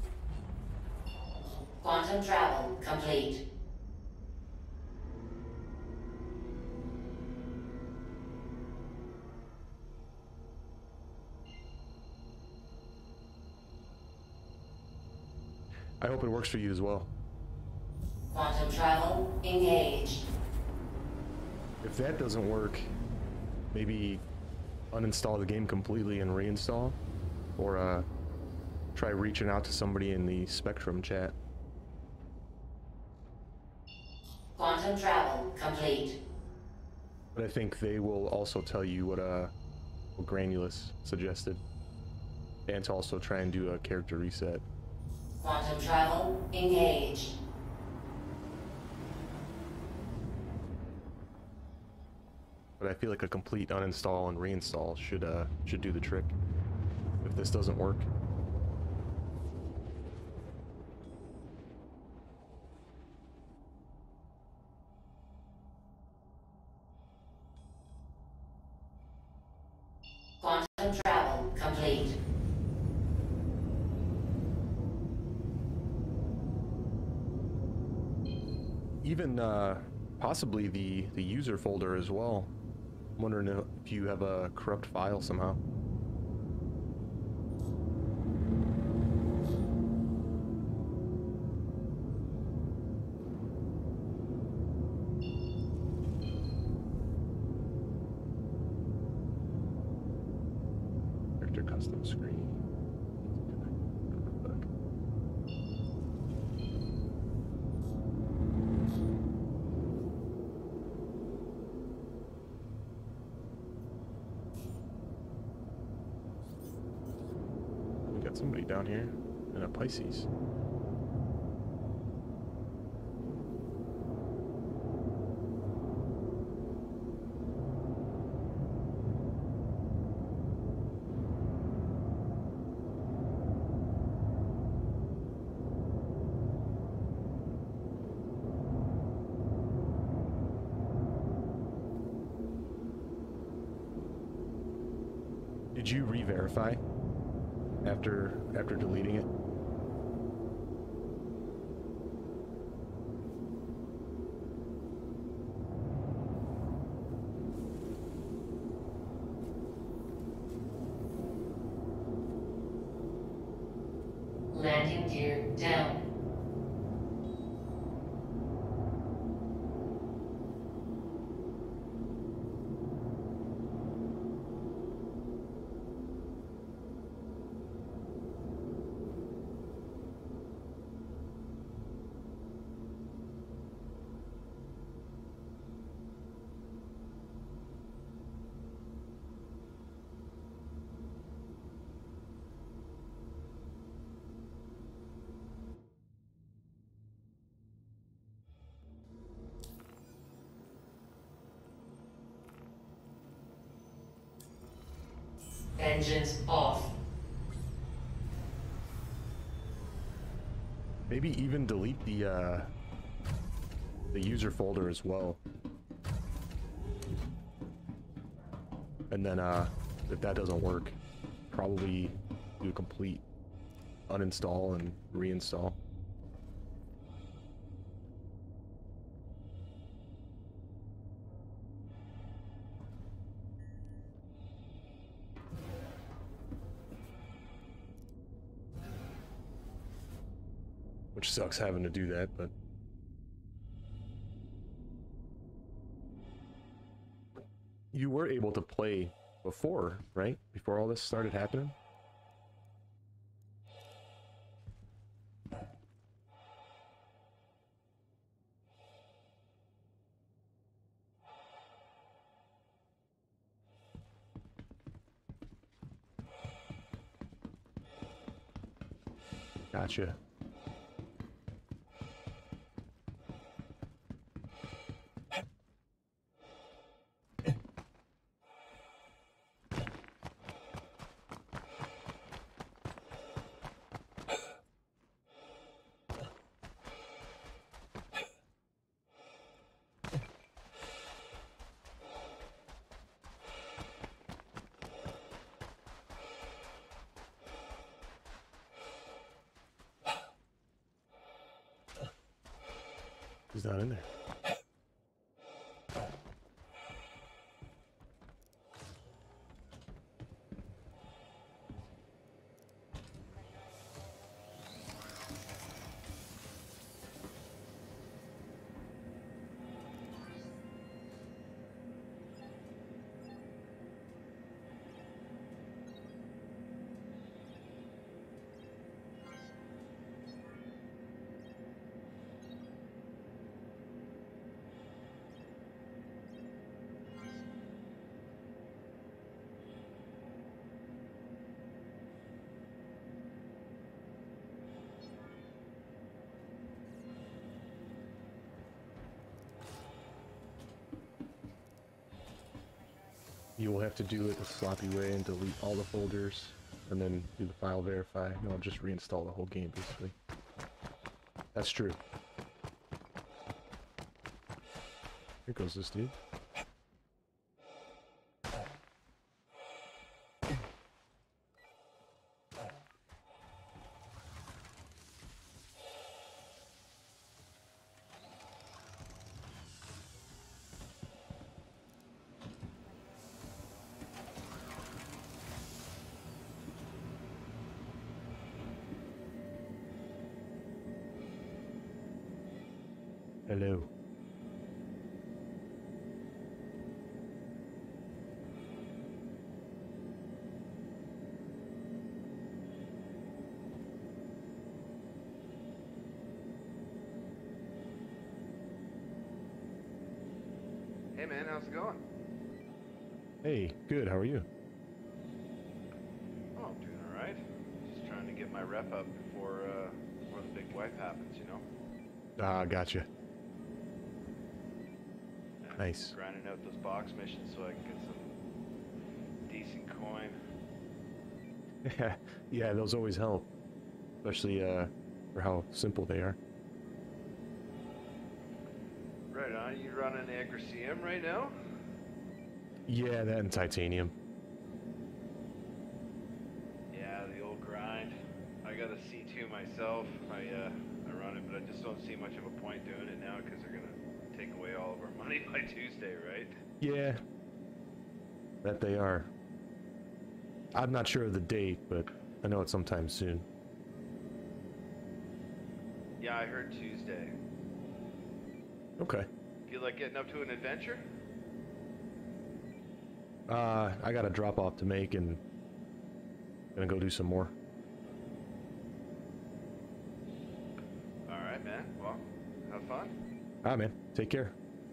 Quantum travel complete. I hope it works for you as well. Quantum travel engaged. If that doesn't work, maybe uninstall the game completely and reinstall, or try reaching out to somebody in the Spectrum chat. Quantum travel complete. But I think they will also tell you what Granulus suggested, and to also try and do a character reset. Quantum travel engaged. But I feel like a complete uninstall and reinstall should do the trick if this doesn't work. Quantum travel complete. Even possibly the user folder as well. I'm wondering if you have a corrupt file somehow. Character custom screen. Somebody down here in a Pisces. Did you re-verify after deleting it? Landing gear down. Engines off. Maybe even delete the user folder as well. And then if that doesn't work, probably do a complete uninstall and reinstall. Which sucks having to do that, but... You were able to play before, right? Before all this started happening? Gotcha. He's not in there. You will have to do it the sloppy way and delete all the folders, and then do the file verify, and I'll just reinstall the whole game, basically. That's true. Here goes this dude. Hello. Hey man, how's it going? Hey, good, how are you? Oh, I'm doing alright. Just trying to get my rep up before the big wipe happens, you know? Ah, gotcha. And Nice. grinding out those box missions so I can get some decent coin. Yeah, those always help. Especially, for how simple they are. Right on, you running the CM right now? Yeah, that and titanium. Yeah, the old grind. I got a C2 myself. I run it, but I just don't see much of a point doing it now because they're gonna take away all of our money by Tuesday, right? Yeah. That they are. I'm not sure of the date, but I know it's sometime soon. Yeah, I heard Tuesday. Okay. Feel like getting up to an adventure? I got a drop off to make and gonna go do some more. Alright, man. Well, have fun. Alright, man. Take care.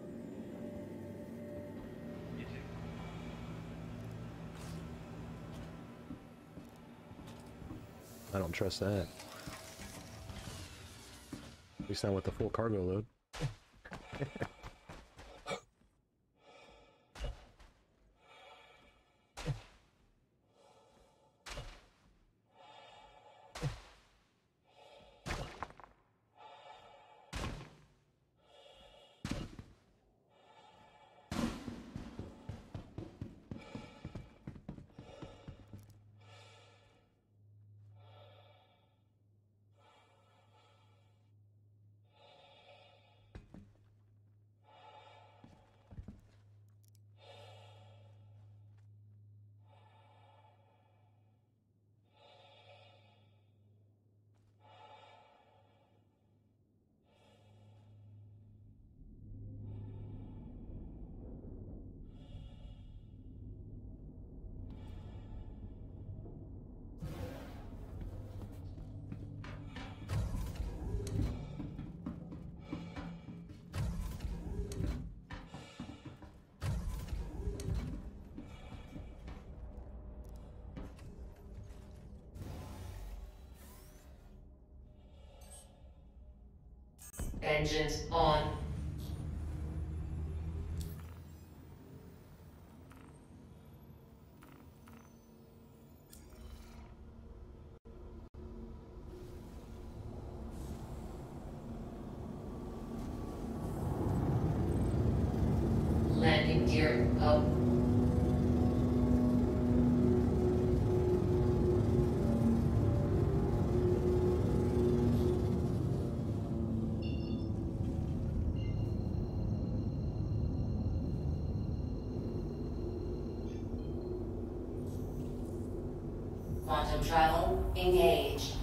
You too. I don't trust that. At least not with the full cargo load. Engines on. Landing gear up. Quantum travel engaged.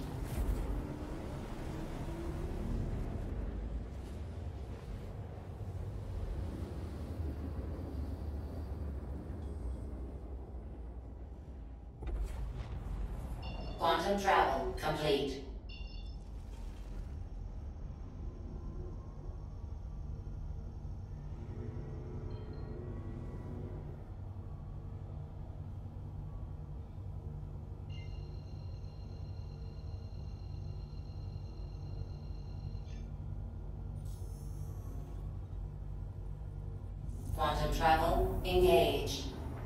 Quantum travel complete. Quantum travel engaged.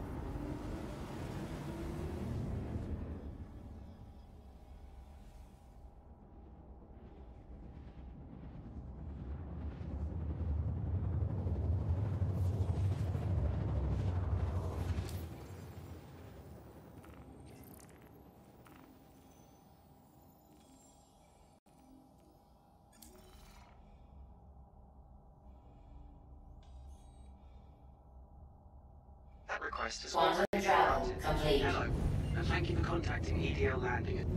That request is Quantum already travel granted. complete. Hello, and thank you for contacting EDL Landing.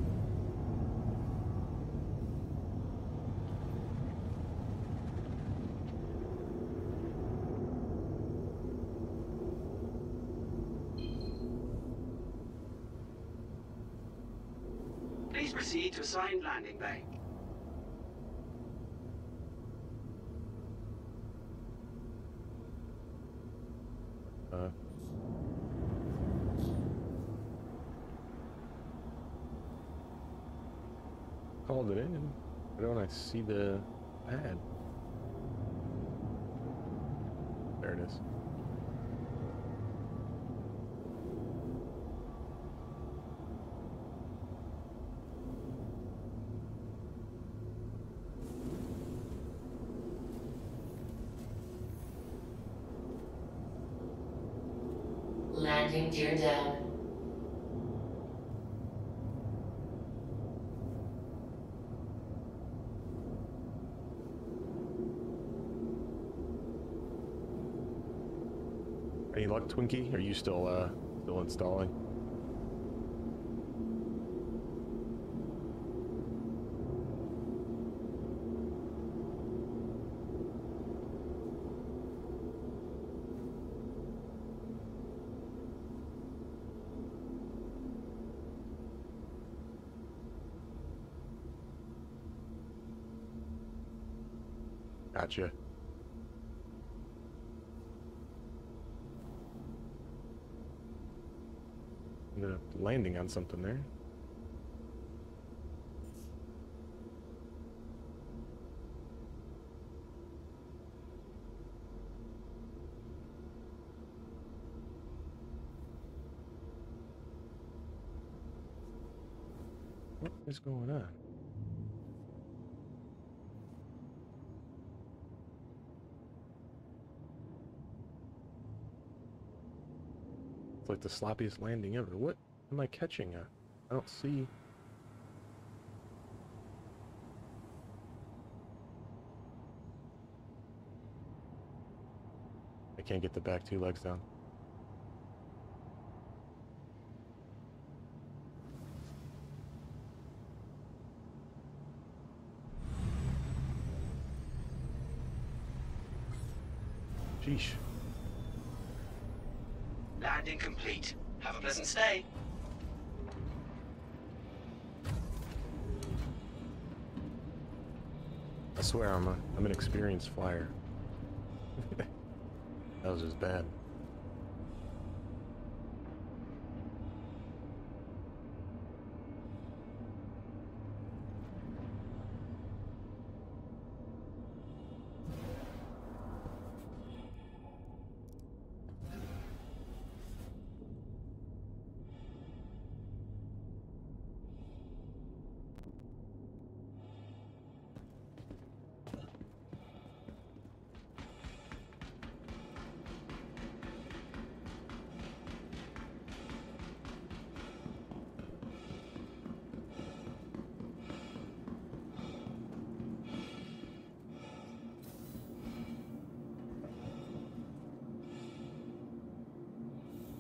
Please proceed to assigned landing bay. Called it in. Why don't I see the pad? There it is. Landing gear down. Any luck, Twinkie? Are you still installing? Gotcha. Ended up landing on something there. What is going on? It's like the sloppiest landing ever. What am I catching? I don't see. I can't get the back two legs down. Sheesh. Landing complete. Have a pleasant stay. I swear I'm an experienced flyer. That was just bad.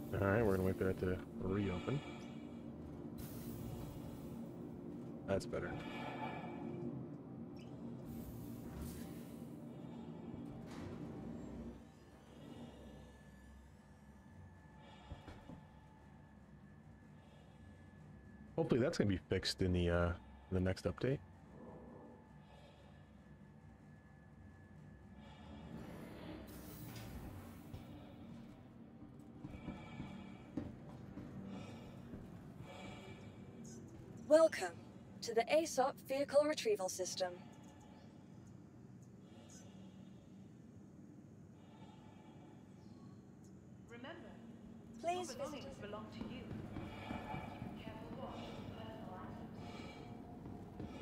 Alright, we're gonna wait for that to reopen. That's better. Hopefully that's gonna be fixed in the next update. Welcome to the ASOP Vehicle Retrieval System. Remember, Please your visit belongings us. belong to you. Careful watch of personal items.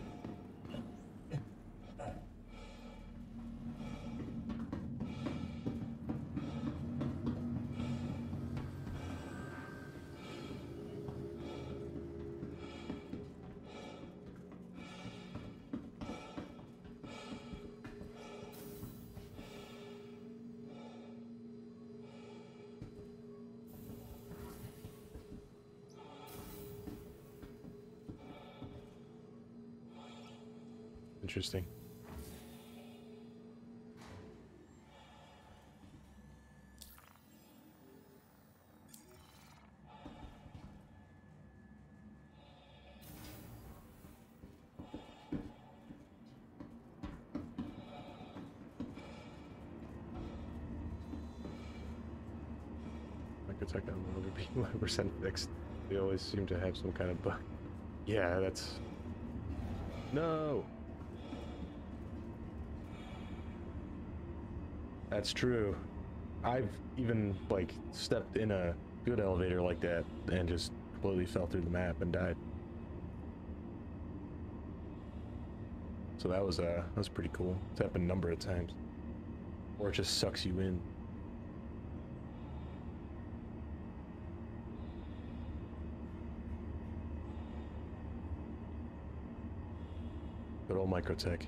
Interesting. Microtech on will be 100% fixed. They always seem to have some kind of bug. Yeah, that's... No! That's true. I've even, like, stepped in a good elevator like that and just completely fell through the map and died. So that was pretty cool. It's happened a number of times. Or it just sucks you in. Good old Microtech.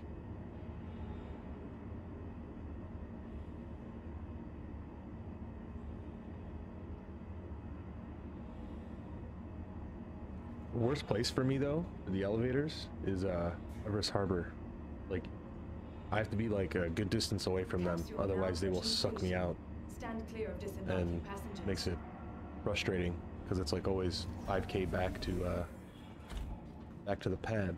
The worst place for me though, for the elevators, is Everest Harbor. Like, I have to be like a good distance away from them, otherwise they will suck me out, Stand clear of disembarking and passengers. makes it frustrating because it's like always 5K back to the pad.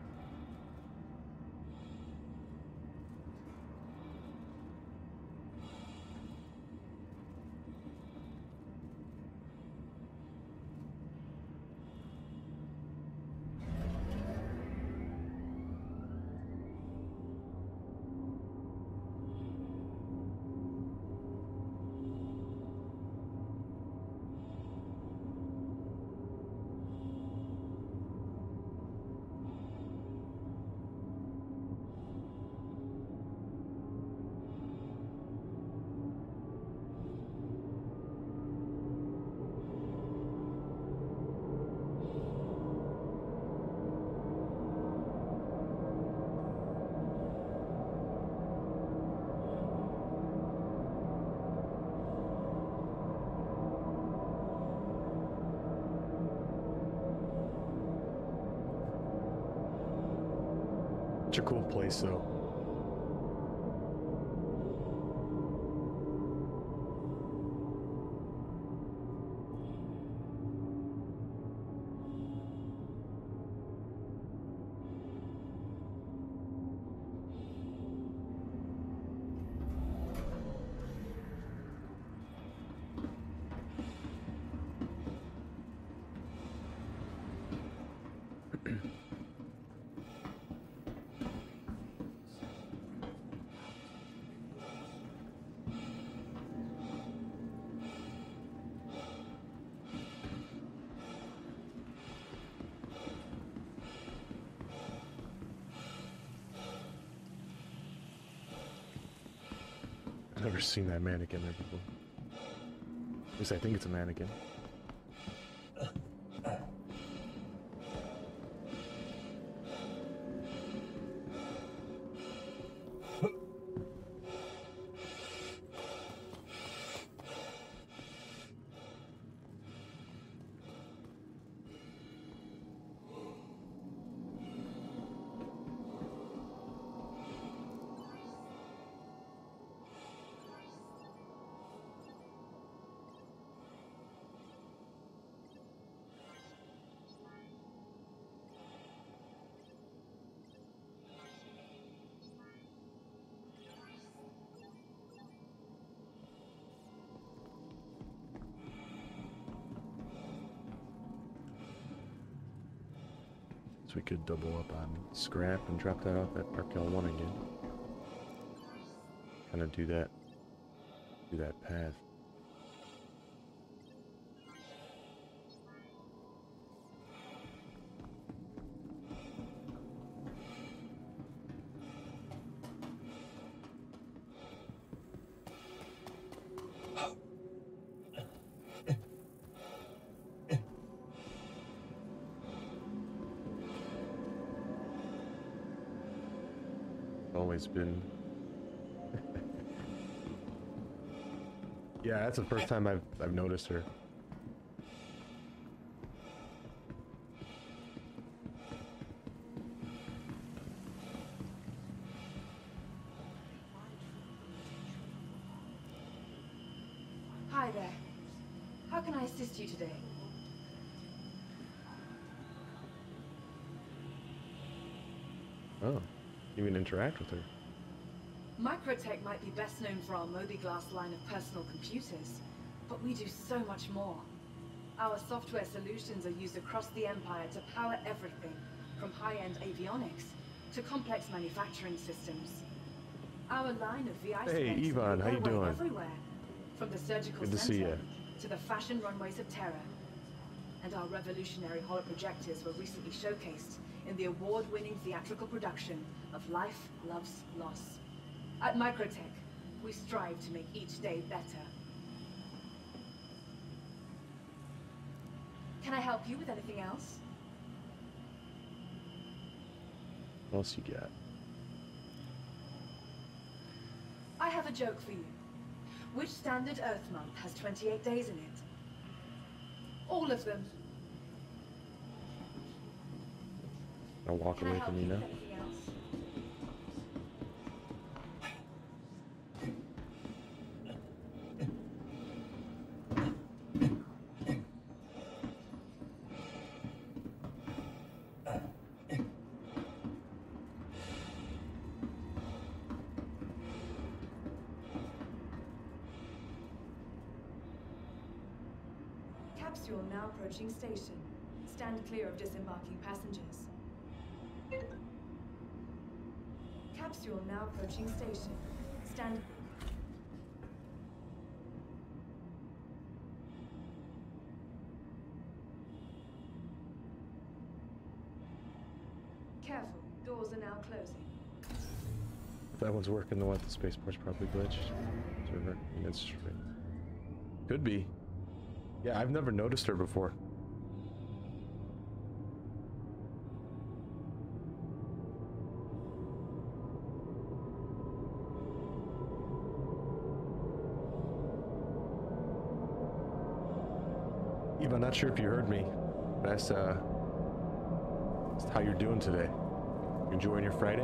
Such a cool place though. I've never seen that mannequin there before. At least I think it's a mannequin. So we could double up on scrap and drop that off at Arkel 1 again. Kind of do that path. Always been. Yeah, that's the first time I've noticed her. Hi there. How can I assist you today? Oh, you even interact with her. Microtech might be best known for our Moby-Glass line of personal computers, but we do so much more. Our software solutions are used across the Empire to power everything, from high-end avionics to complex manufacturing systems. Our line of VI Hey, specs Yvonne, make how you their way doing? everywhere, from the surgical Good to see center ya. to the fashion runways of terror. And our revolutionary holoprojectors were recently showcased in the award-winning theatrical production of Life, Loves, Loss. At Microtech, we strive to make each day better. Can I help you with anything else? What else you got? I have a joke for you. Which standard Earth month has 28 days in it? All of them. I'll walk Can I away help from you you now. with anything else? Capsule now approaching station. Stand clear of disembarking passengers. Capsule now approaching station. Stand... Careful, doors are now closing. If that one's working, the one at the spaceport's probably glitched. Server units straight. Could be. Yeah, I've never noticed her before. Eva, I'm not sure if you heard me, but that's how you're doing today. You enjoying your Friday?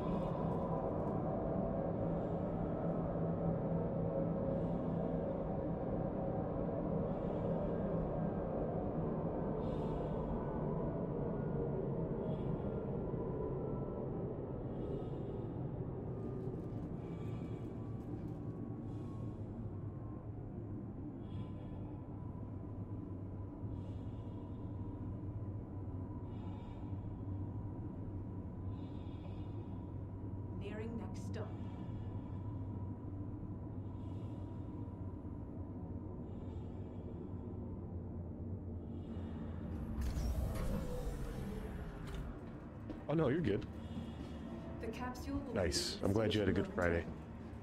Nearing next stop. Oh no, you're good. The capsule will Nice. be I'm glad you had a good momentarily. Friday.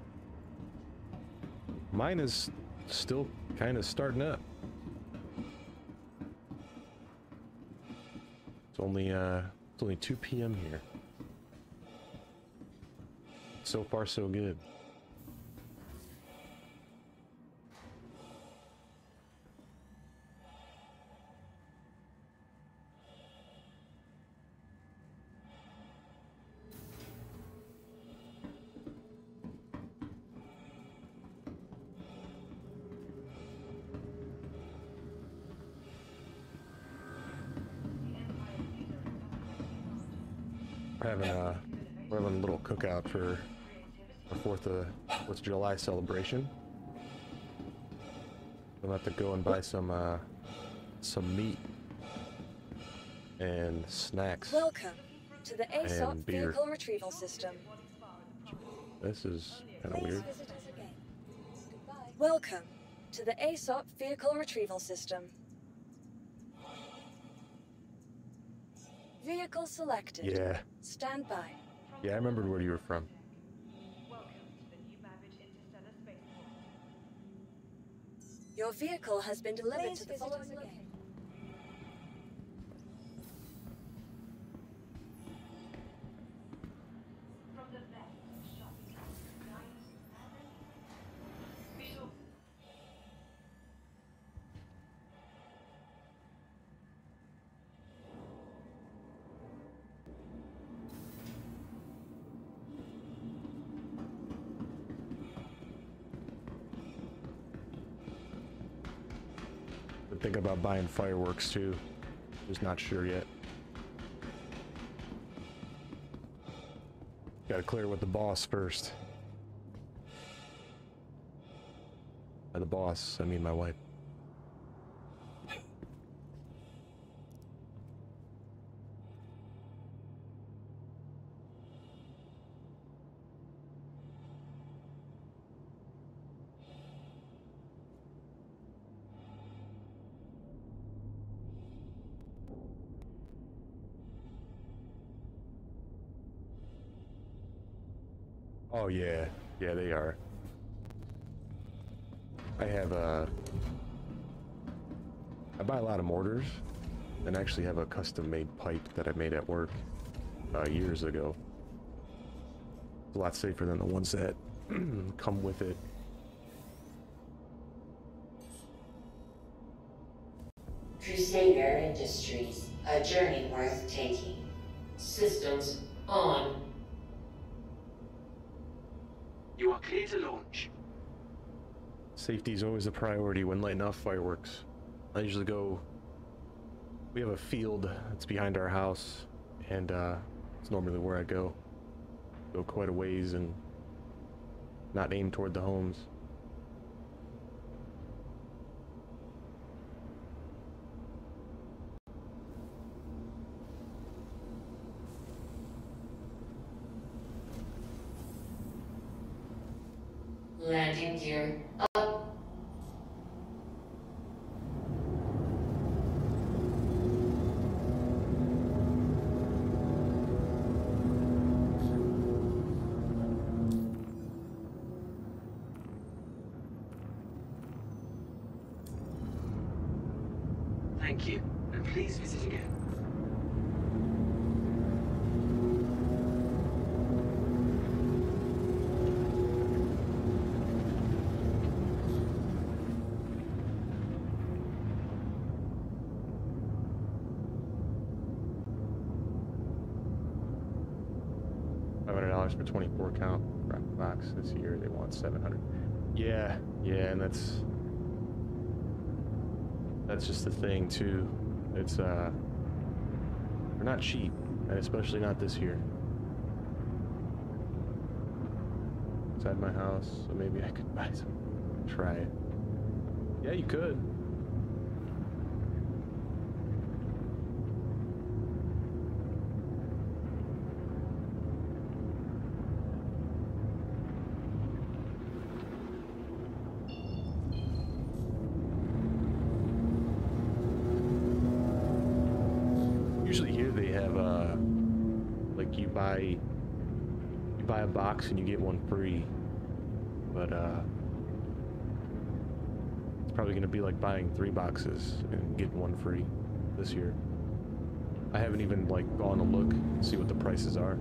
Mine is still kind of starting up. It's only 2 p.m. here. So far, so good. We're having a little cookout for the 4th of July celebration. We'll have to go and buy some meat. and snacks. Welcome to the ASOP And beer. vehicle retrieval system. This is kind of Please weird. visit us again. Goodbye. Welcome to the ASOP vehicle retrieval system. Vehicle selected. Yeah. Stand by. Yeah, I remembered where you were from. Welcome to the New Babbage Interstellar Spaceport. Your vehicle has been delivered Please to the visit following us location. again. From the best shopping nice visual. Been thinking about buying fireworks too. Just not sure yet. Gotta clear with the boss first. By the boss, I mean my wife. Oh yeah, yeah they are. I have I buy a lot of mortars, and actually have a custom-made pipe that I made at work years ago. It's a lot safer than the ones that come with it. Crusader Industries, a journey worth taking. Systems on. You are clear to launch. Safety is always a priority when lighting off fireworks. I usually go. We have a field that's behind our house, and it's normally where I go. Go quite a ways and not aim toward the homes. Landing gear up. Thank you, and please visit again. $500 for 24 count box this year. They want 700. Yeah, and that's just the thing too. It's they're not cheap, and especially not this year. Inside my house, so maybe I could buy some. Try it. Yeah, you could. Usually here they have like you buy a box and you get one free, but it's probably gonna be like buying 3 boxes and getting one free this year. I haven't even like gone to look, see what the prices are.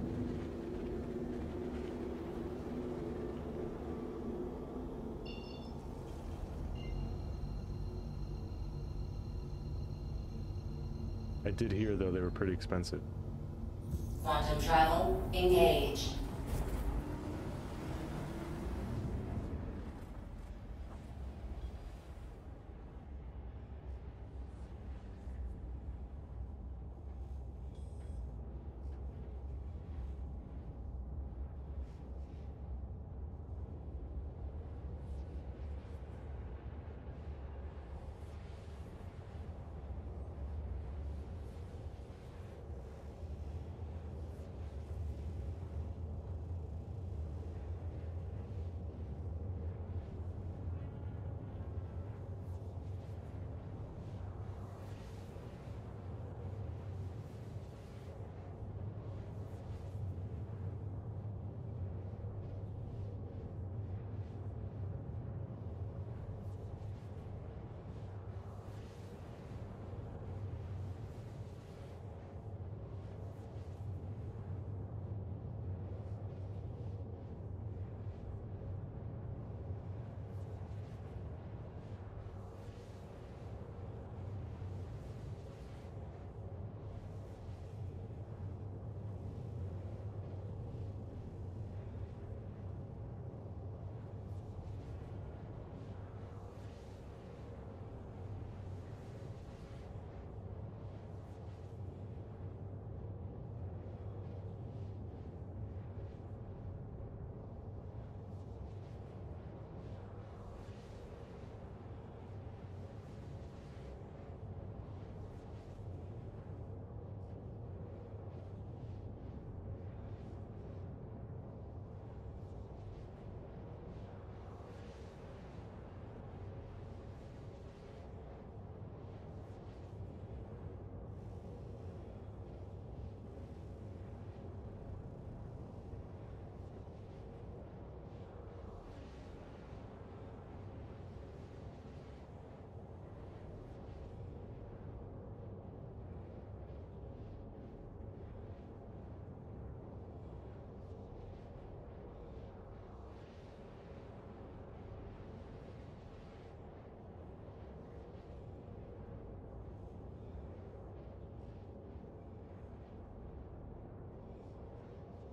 I did hear though they were pretty expensive. Quantum travel engaged.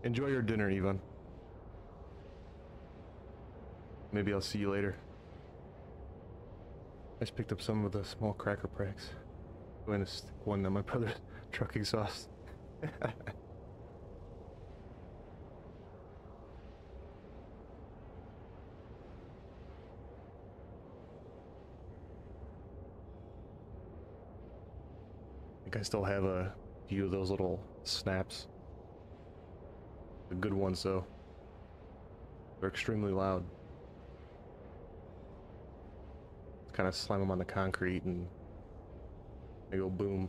Enjoy your dinner, Ivan. Maybe I'll see you later. I just picked up some of the small cracker packs. I'm going to stick one on my brother's truck exhaust. I think I still have a few of those little snaps. The good ones, though. They're extremely loud. Kind of slam them on the concrete and they go boom.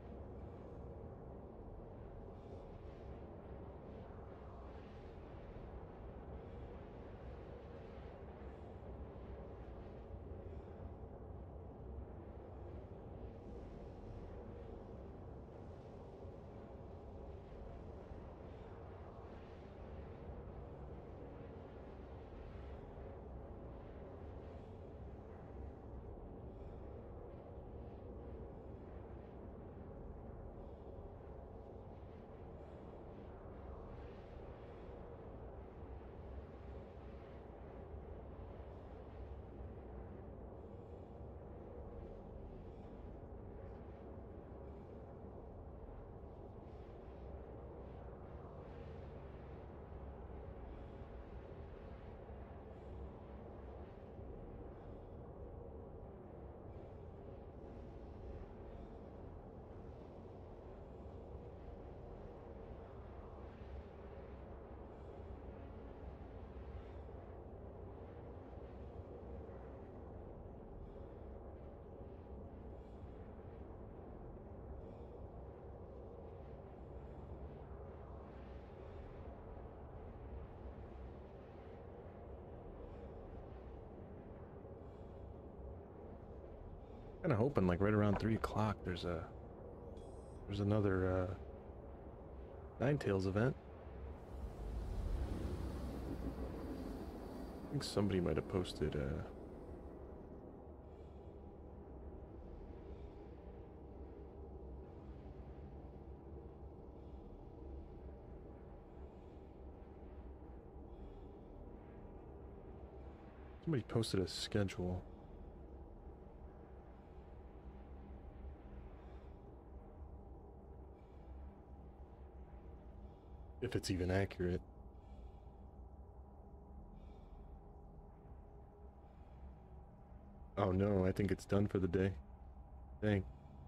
Kind of hoping like right around 3 o'clock there's another Ninetails event. I think somebody might have posted somebody posted a schedule. If it's even accurate. Oh no, I think it's done for the day. Dang.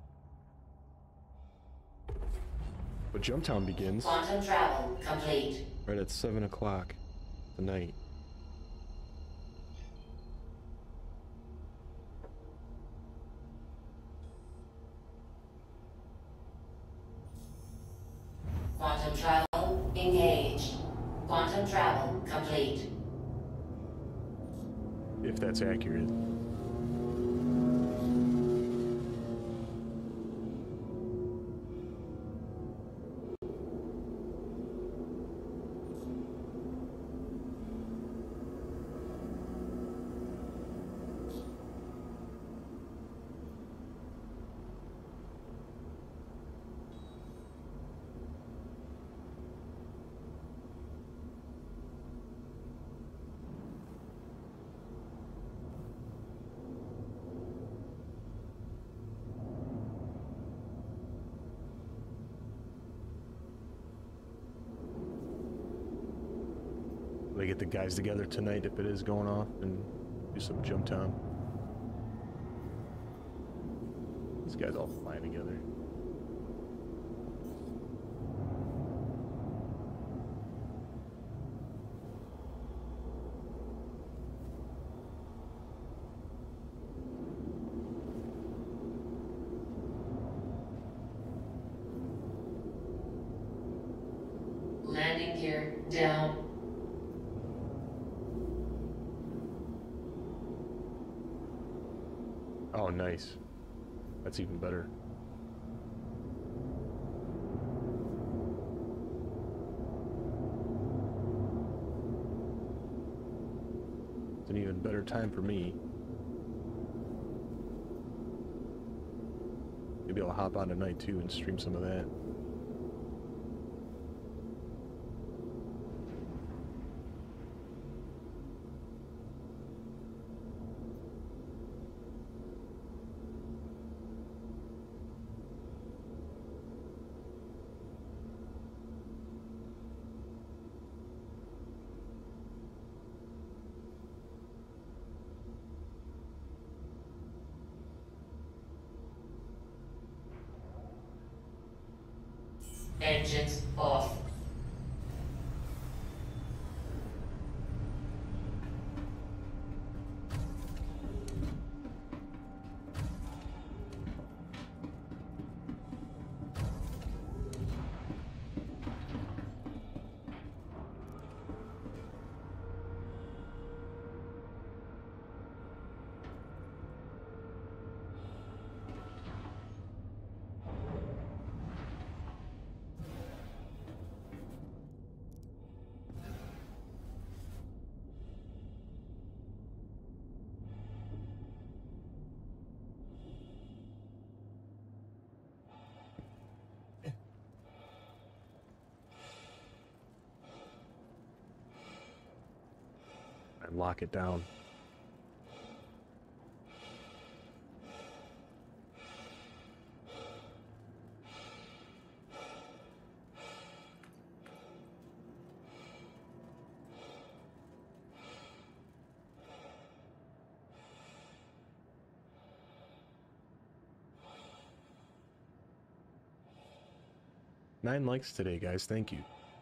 But Jumptown begins Quantum travel complete. right at 7 o'clock tonight. Quantum travel engaged. Quantum travel complete. If that's accurate. They get the guys together tonight if it is going off and do some Jumptown. These guys all flying together. Landing gear down. Oh, nice. That's even better. It's an even better time for me. Maybe I'll hop on tonight too and stream some of that. Engines off. And lock it down. Nine likes today, guys. Thank you.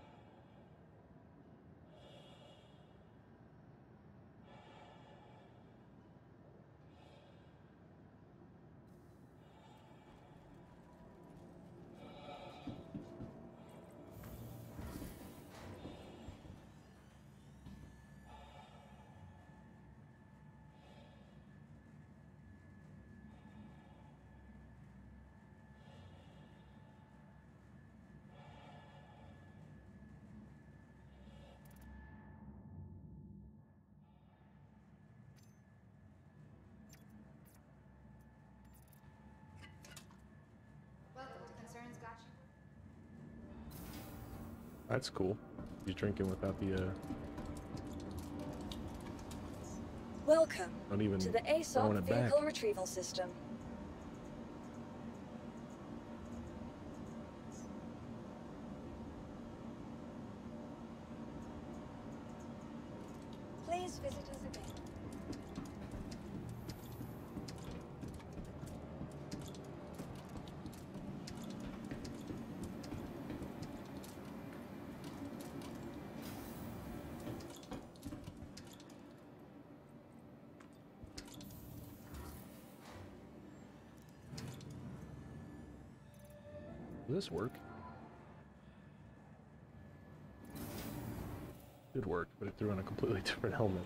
That's cool. He's drinking without the, Welcome not even to the throwing ASOP it back. vehicle retrieval system. Please visit us again. Will this work? Did work, but it threw on a completely different helmet.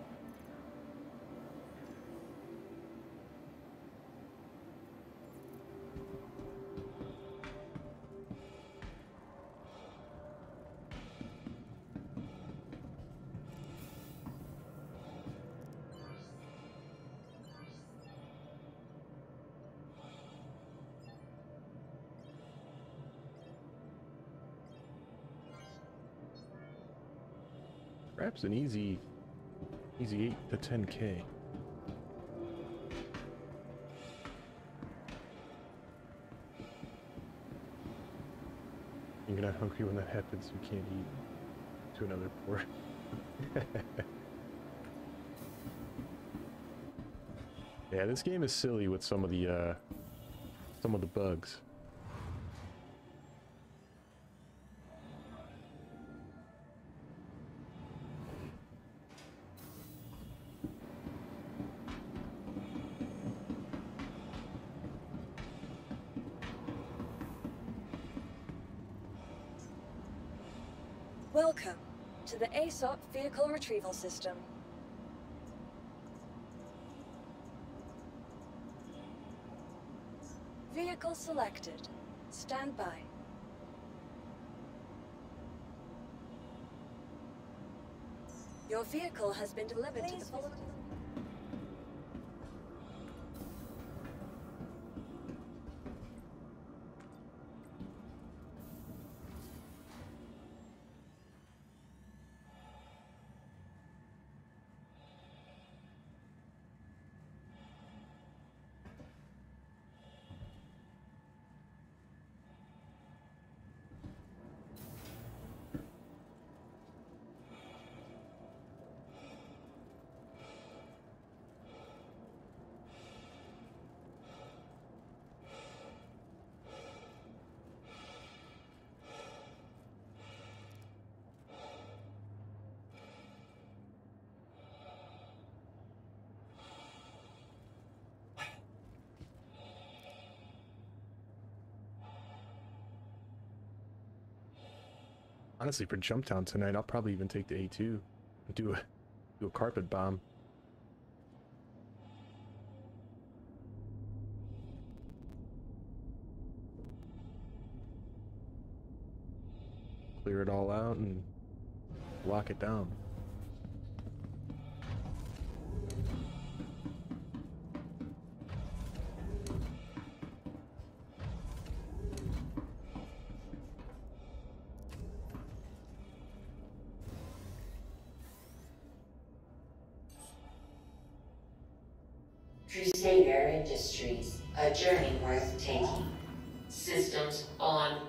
Perhaps an easy 8 to 10K. You're not hungry when that happens. You can't eat to another port. Yeah, this game is silly with some of the bugs. Welcome to the ASOP vehicle retrieval system. Vehicle selected. Stand by. Your vehicle has been delivered to the following. Honestly, for Jumptown tonight, I'll probably even take the A2 and do a carpet bomb. Clear it all out and lock it down. Crusader Industries, a journey worth taking. Systems on.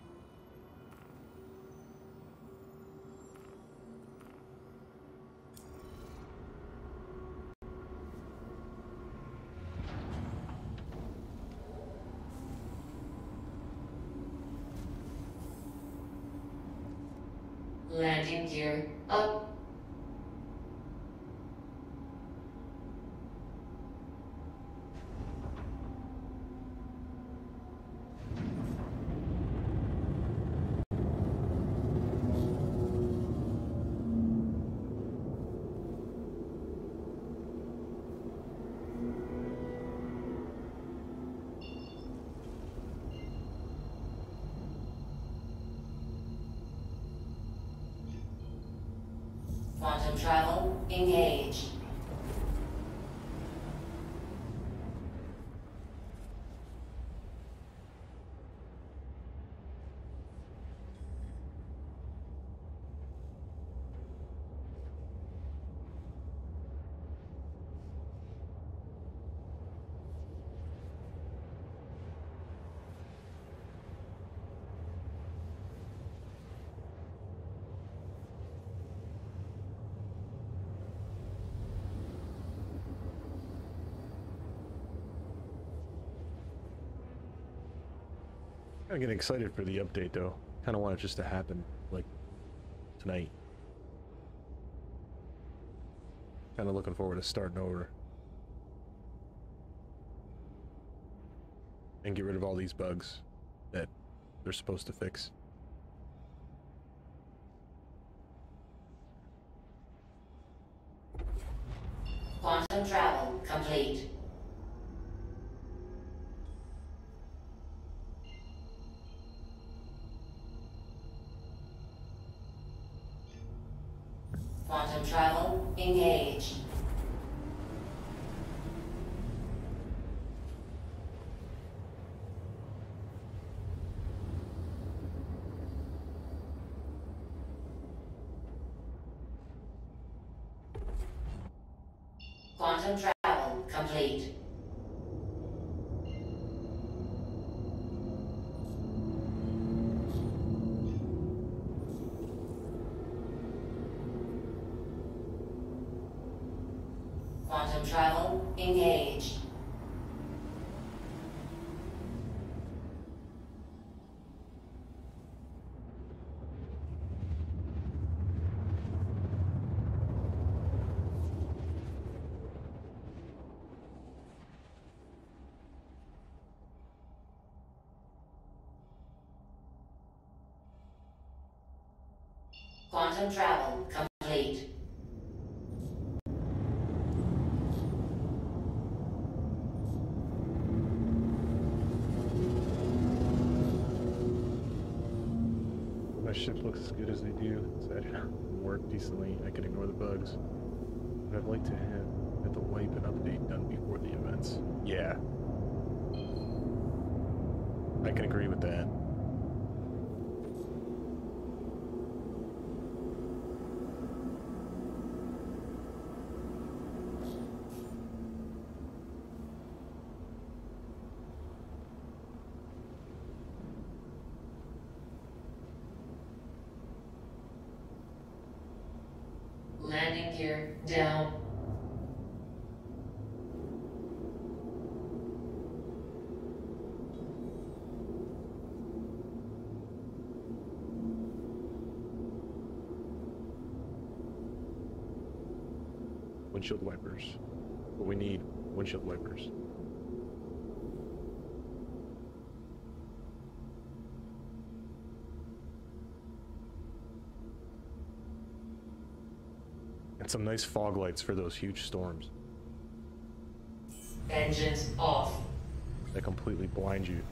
Landing gear up. Quantum travel engaged. I'm getting excited for the update though. Kind of want it just to happen, like, tonight. Kind of looking forward to starting over. And get rid of all these bugs that they're supposed to fix. Quantum travel complete. Quantum travel engaged. Quantum travel complete. Quantum travel engaged. Quantum travel complete. My ship looks as good as they do. So I work decently. I can ignore the bugs. But I'd like to have the wipe and update done before the events. Yeah. I can agree with that. Landing gear down. Windshield wipers. What we need, windshield wipers. And some nice fog lights for those huge storms Engines off. that completely blind you.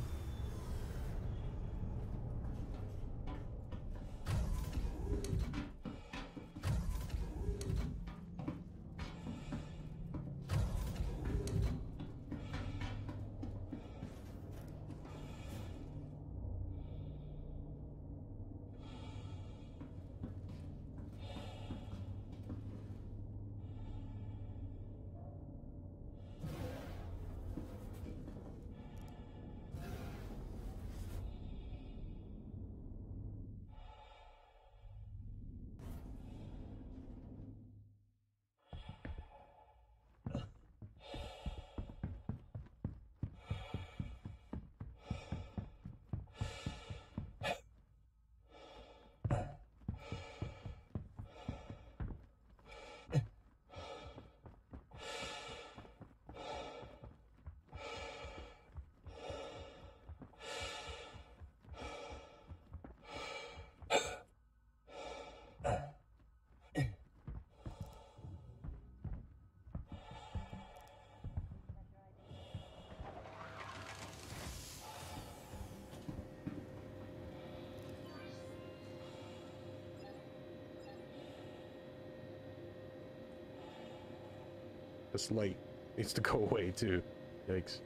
This light needs to go away too. Yikes.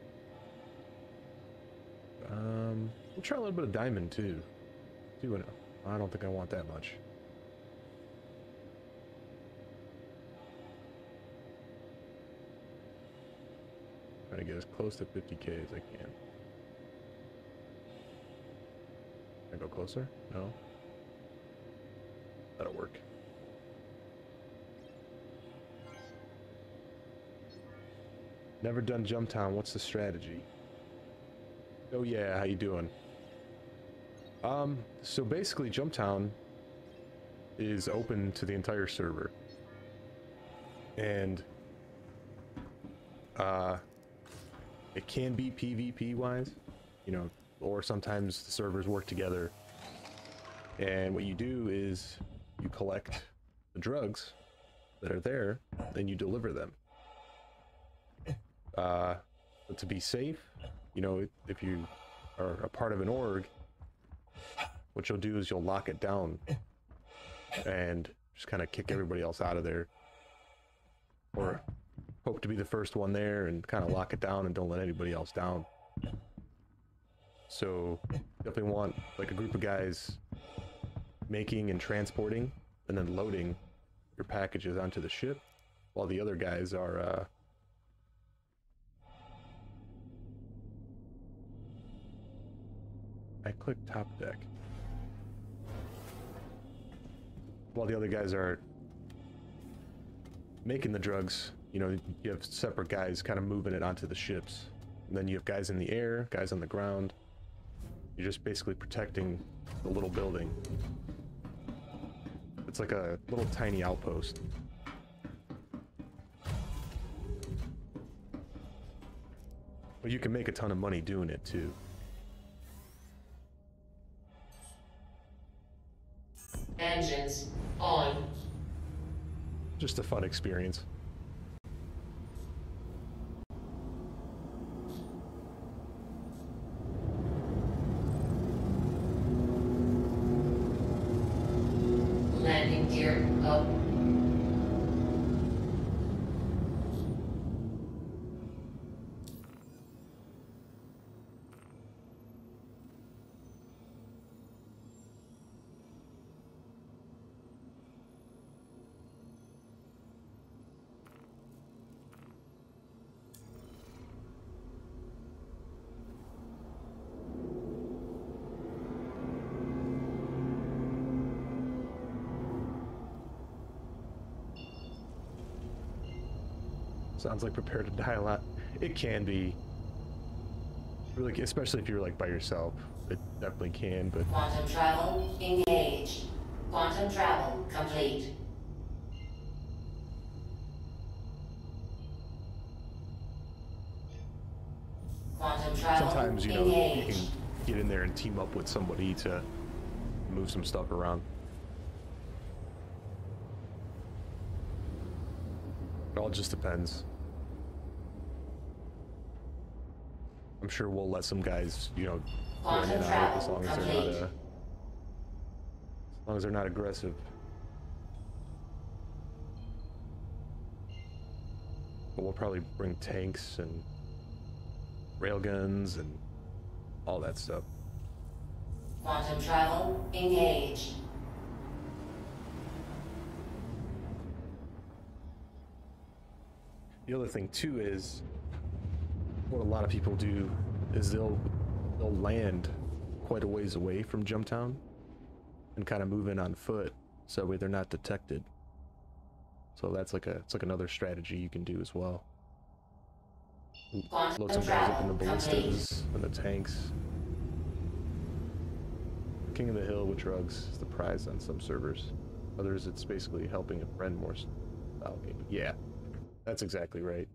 We'll try a little bit of diamond too. See what? I don't think I want that much. Trying to get as close to 50k as I can. Can I go closer? No. That'll work. Never done Jumptown. What's the strategy? Oh yeah, how you doing? So basically Jumptown is open to the entire server. And it can be PvP wise, you know, or sometimes the servers work together. And what you do is you collect the drugs that are there, then you deliver them. But to be safe, you know, if you are a part of an org, what you'll do is you'll lock it down and just kind of kick everybody else out of there, or hope to be the first one there and kind of lock it down and don't let anybody else down. So definitely want like a group of guys making and transporting and then loading your packages onto the ship, while the other guys are I clicked top deck. While the other guys are making the drugs, you know, you have separate guys kind of moving it onto the ships. And then you have guys in the air, guys on the ground. You're just basically protecting the little building. It's like a little tiny outpost. But you can make a ton of money doing it too. Engines on. Just a fun experience. Landing gear up. Sounds like prepare to die a lot. It can be. Really, especially if you're like by yourself. It definitely can, but Quantum travel engaged. Quantum travel complete. Quantum travel sometimes, you know, engaged. you can get in there and team up with somebody to move some stuff around. all just depends. I'm sure we'll let some guys, you know, run in and out as long as they're not as long as they're not aggressive. But we'll probably bring tanks and railguns and all that stuff. Quantum travel engaged. The other thing too is what a lot of people do is they'll land quite a ways away from Jumptown and kind of move in on foot so that way they're not detected. So that's like it's like another strategy you can do as well. Load some guys up in the ballistas and the tanks. King of the Hill with drugs is the prize on some servers. Others, it's basically helping a friend more style game. Yeah, that's exactly right.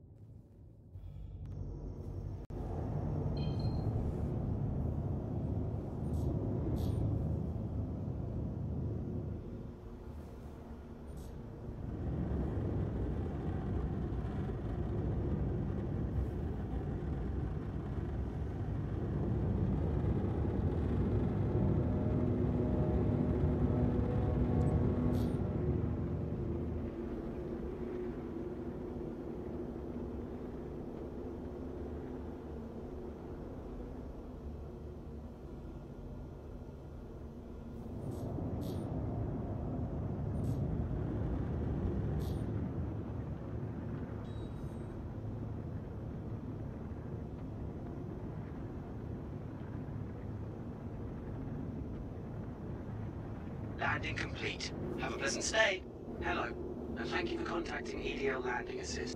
Landing complete. Have a pleasant stay. Hello, and thank you for contacting EDL Landing Assist.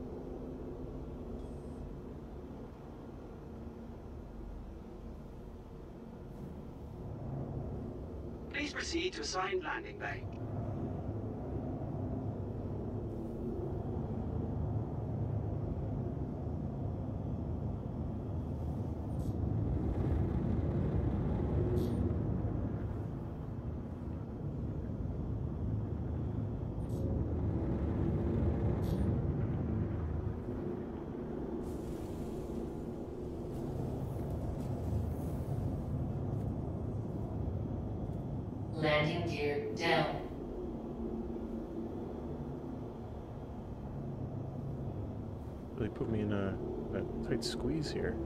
Please proceed to assigned landing bay. Landing gear down. Really put me in a tight squeeze here.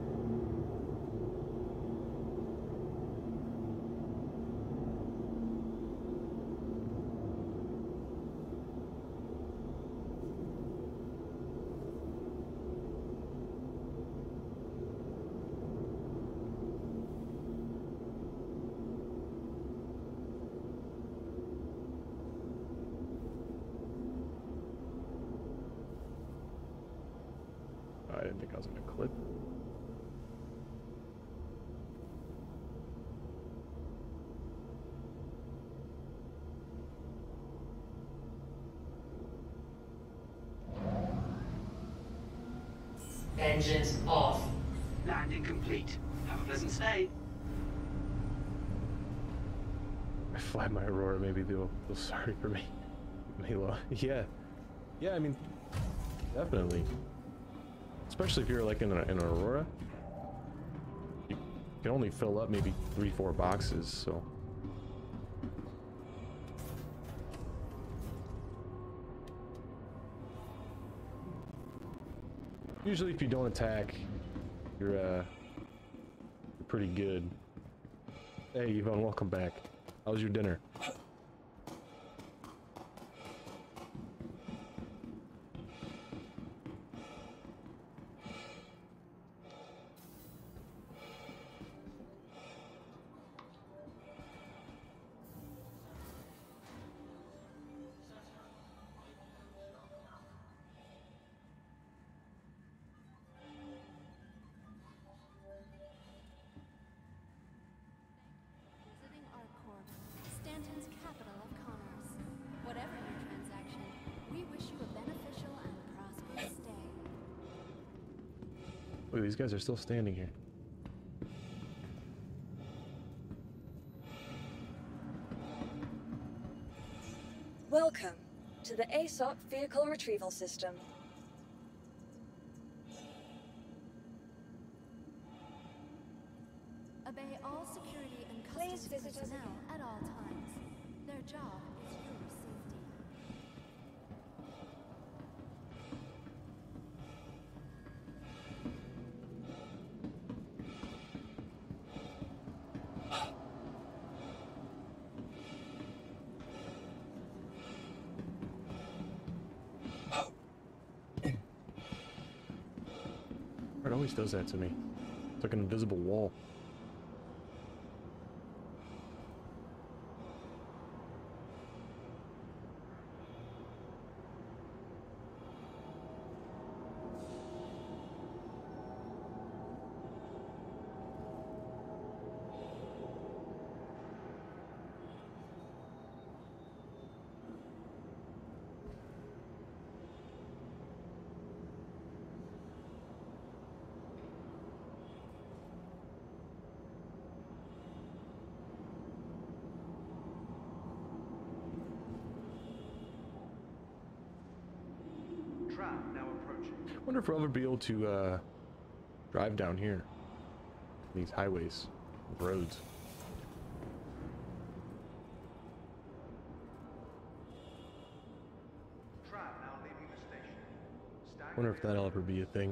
I didn't think I was gonna clip. Engines off. Landing complete. Have a pleasant stay. I fly my Aurora, maybe they'll feel sorry for me. Milo. Yeah. Yeah, I mean, definitely. Especially if you're like in an Aurora. You can only fill up maybe 3-4 boxes, so. Usually if you don't attack, you're pretty good. Hey Yvonne, welcome back. How was your dinner? Visiting Arcorp, Stanton's capital of commerce. Whatever your transaction, we wish you a beneficial and prosperous day. Wait, these guys are still standing here. Welcome to the ASOP Vehicle Retrieval System. Please Customs visit us personnel again. at all times. Their job is your safety. It always does that to me. It's like an invisible wall. Tram now approaching. I wonder if we'll ever be able to drive down here. These highways, roads. Tram now leaving the station. I wonder if that'll ever be a thing.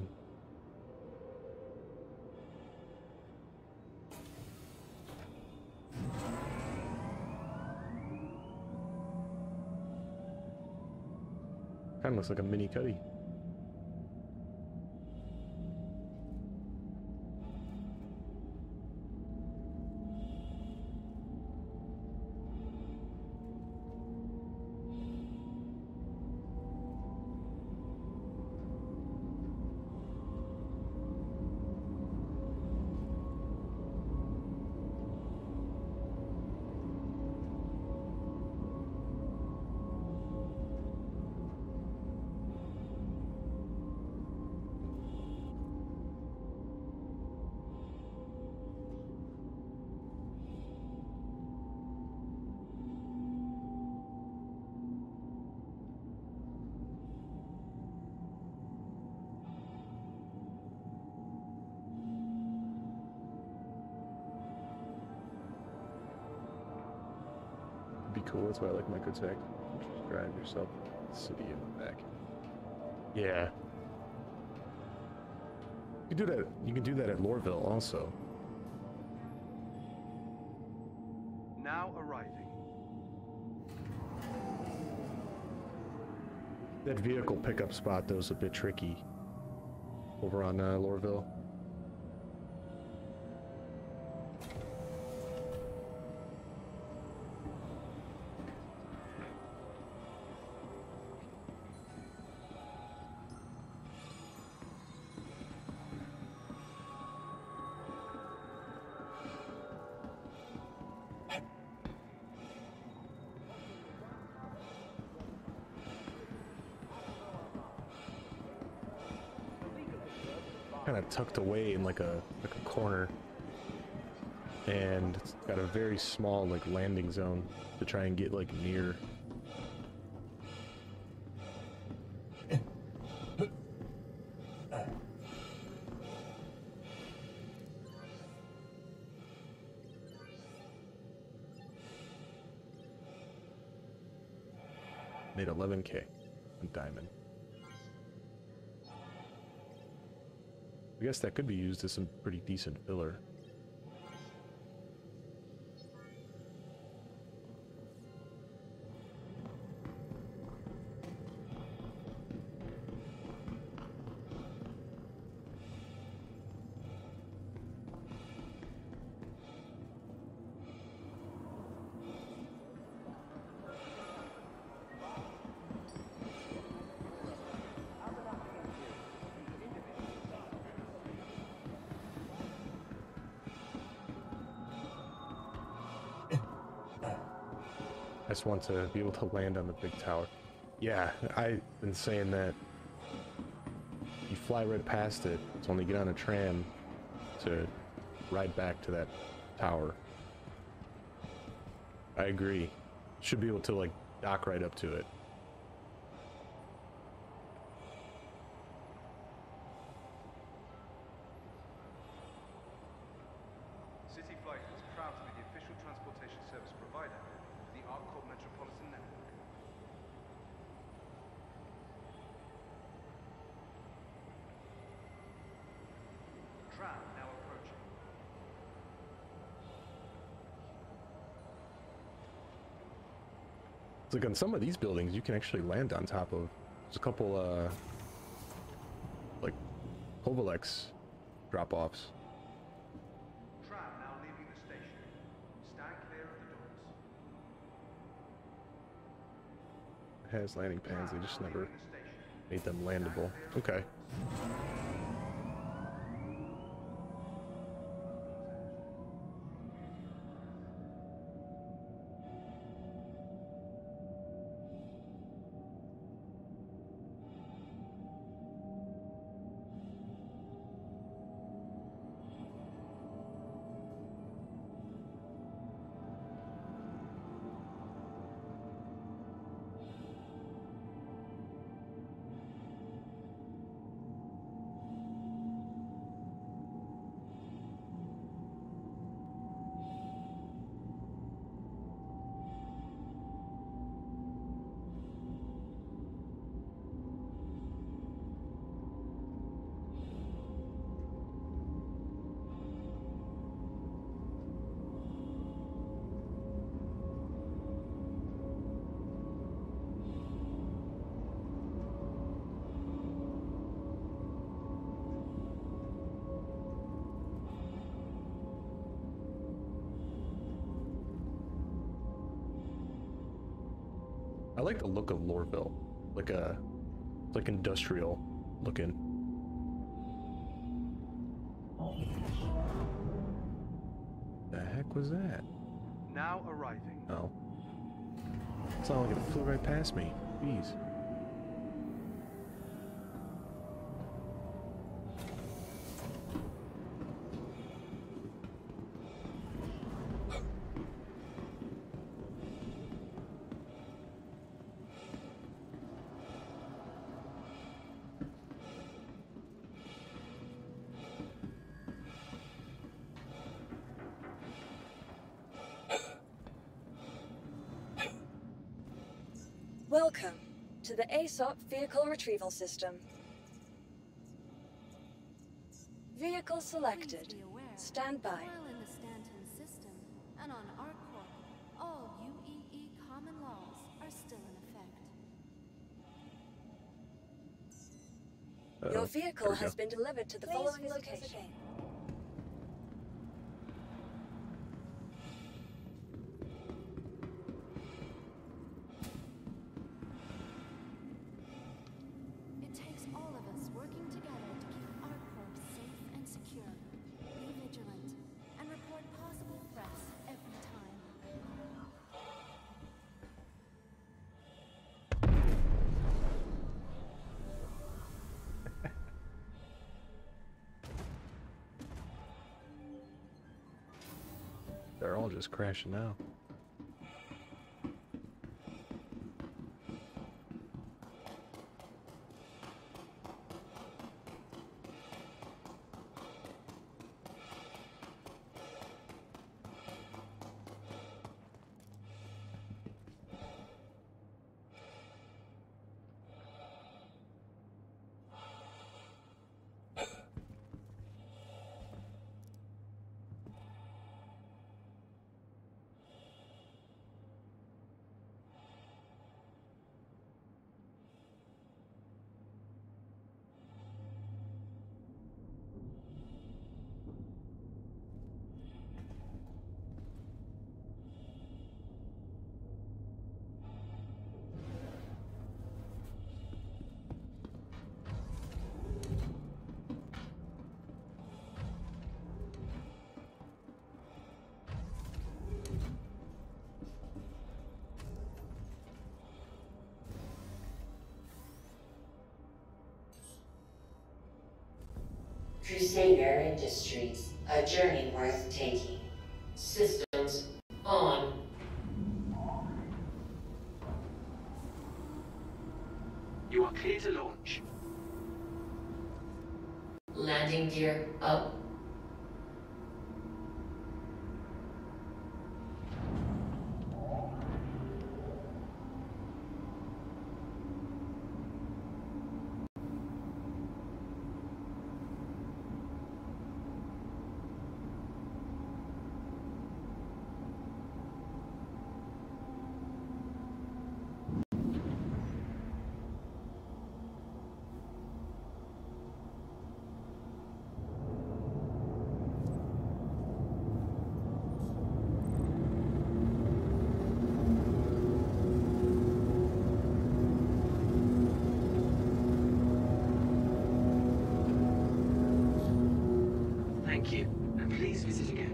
Kind of looks like a mini cutty. Be cool. That's why I like microtech. Just drive yourself to the city and back. Yeah. You can do that. You can do that at Lorville also. Now arriving. That vehicle pickup spot though is a bit tricky. Over on Lorville. Kind of tucked away in like a corner, and it's got a very small like landing zone to try and get like near. Made 11K on diamond. I guess that could be used as some pretty decent filler. I just want to be able to land on the big tower. Yeah, I've been saying that. You fly right past it, it's only get on a tram to ride back to that tower. I agree. Should be able to like dock right up to it. City Flight is proud to be the official transportation service provider, the ArcCorp Metropolitan Network. Tram now approaching. It's like on some of these buildings, you can actually land on top of. There's a couple, like, Kovalex drop-offs. Tram now leaving the station. Stand clear of the doors. It has landing pads, they just Tram now never leaving the station. made them landable. Okay. I like the look of Lorville, like it's like industrial looking. The heck was that? Now arriving. Oh, it's not like it flew right past me. Jeez. Welcome to the ASOP Vehicle Retrieval System. Vehicle Please selected. be aware, Stand by. while in the Stanton system and on ArcCorp, all UEE common laws are still in effect. Your There vehicle we has go. been delivered to the following location. It takes all of us working together to keep ArcCorp safe and secure. Be vigilant and report possible threats every time. They're all just crashing now. Crusader Industries, a journey worth taking. Systems on. You are clear to launch. Landing gear up. Thank you, and please visit again.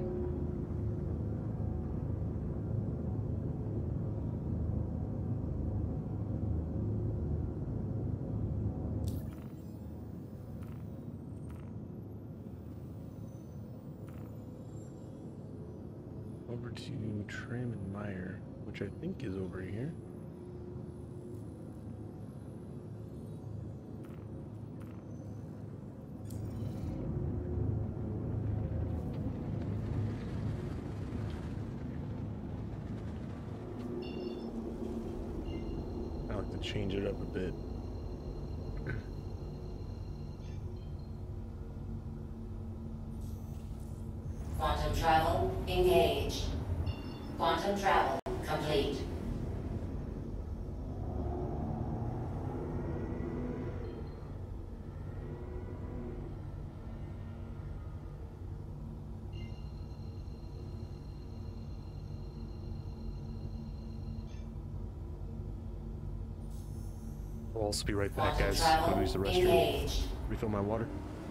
Over to Trim and Meyer, which I think is over here. I like to change it up a bit. Quantum travel engaged. Quantum travel complete. I'll also be right back, Quantum guys. travel I'm gonna use the restroom. engaged. Refill my water.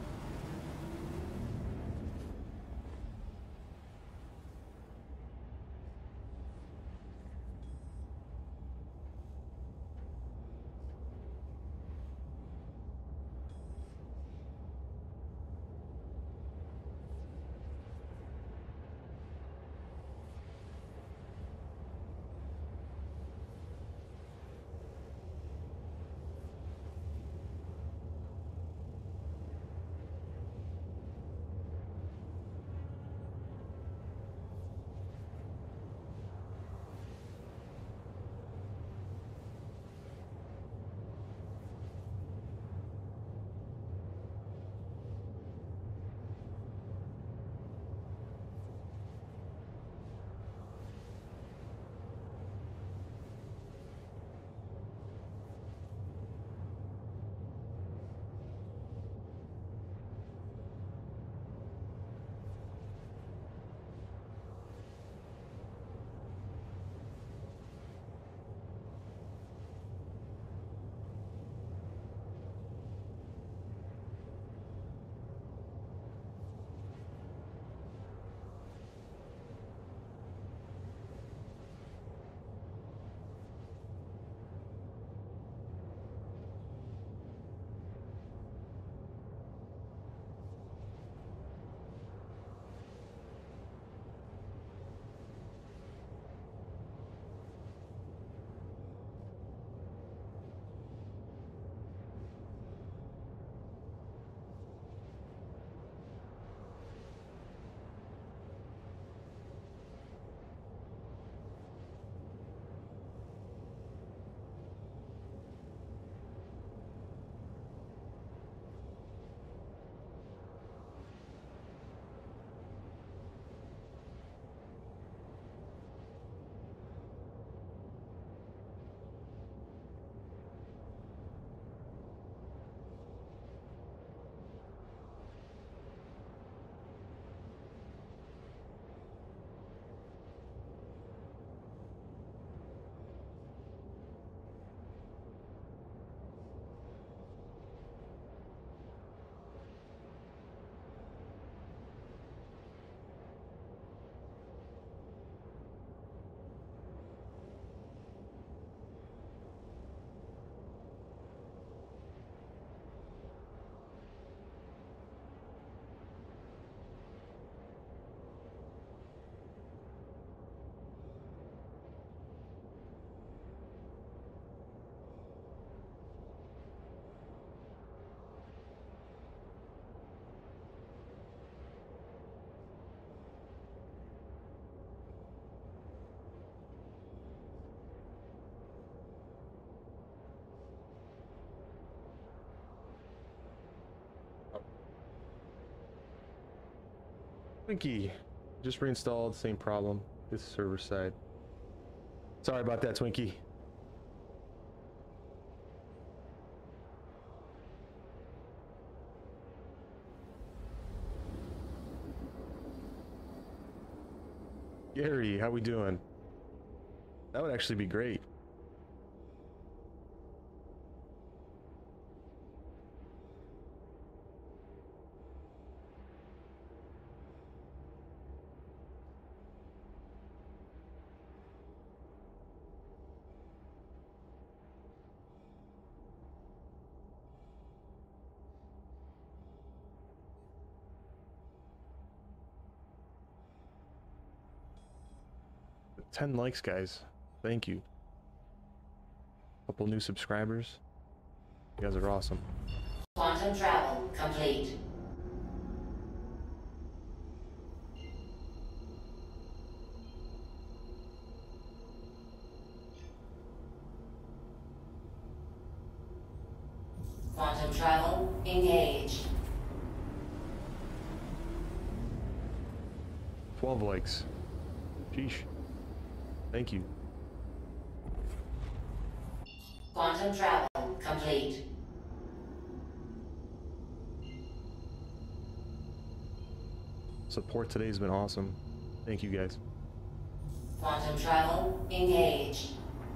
Twinkie, just reinstalled, same problem. This server side. Sorry about that, Twinkie. Gary, how we doing? That would actually be great. 10 likes, guys. Thank you. Couple new subscribers. You guys are awesome. Quantum travel complete. Quantum travel engaged. 12 likes. Sheesh. Thank you. Quantum travel complete. Support today's been awesome. Thank you guys. Quantum travel engaged.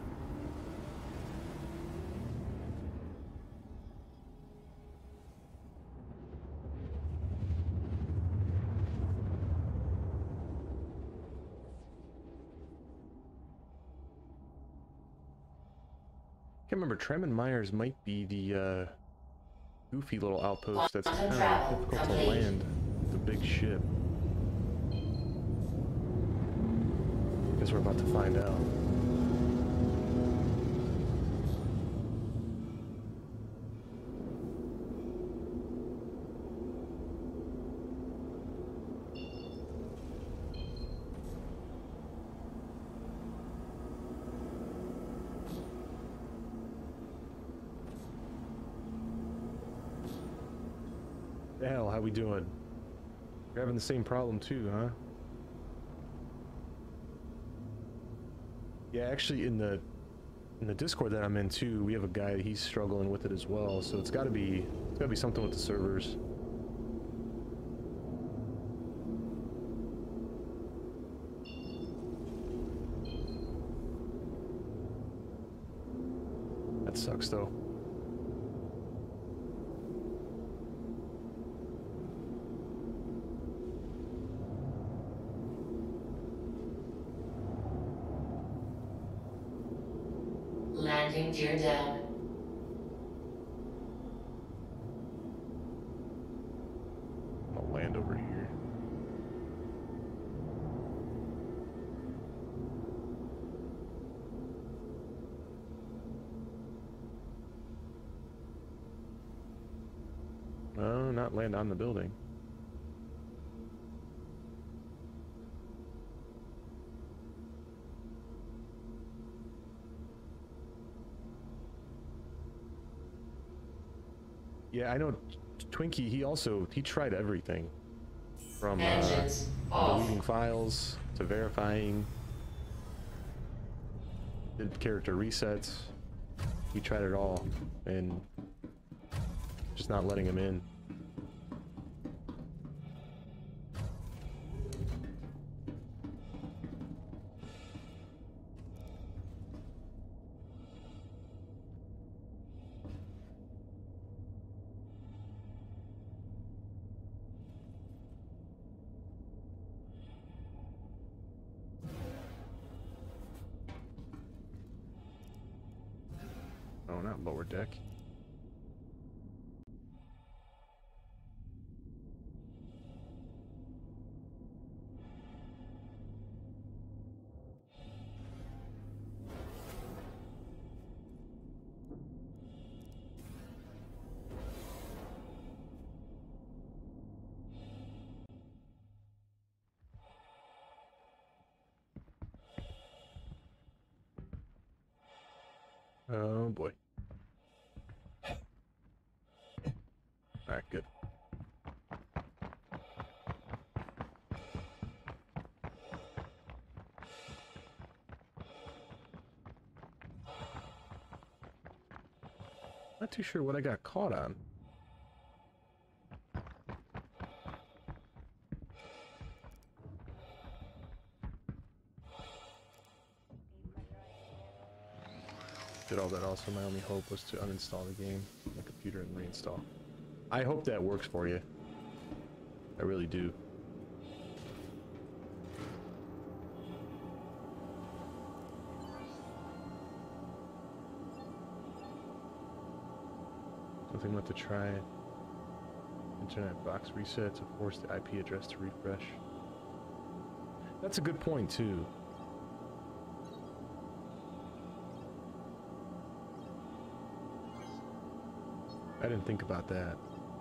I can't remember. Trem and Myers might be the goofy little outpost that's kind of difficult to land. The big ship. Guess we're about to find out. The hell, how we doing? You're having the same problem too, huh? Yeah, actually in the Discord that I'm in too, we have a guy, he's struggling with it as well, so it's gotta be something with the servers. That sucks though. Landing gear down. I'll land over here. No, not land on the building. Yeah, I know Twinkie, he tried everything. From Engines off. deleting files to verifying. Did character resets. He tried it all and just not letting him in. Oh, not lower deck. Oh boy. Alright, good. Not too sure what I got caught on. Did all that also. My only hope was to uninstall the game on the computer and reinstall. I hope that works for you. I really do. Something about to try internet box reset to force the IP address to refresh. That's a good point too. I didn't think about that.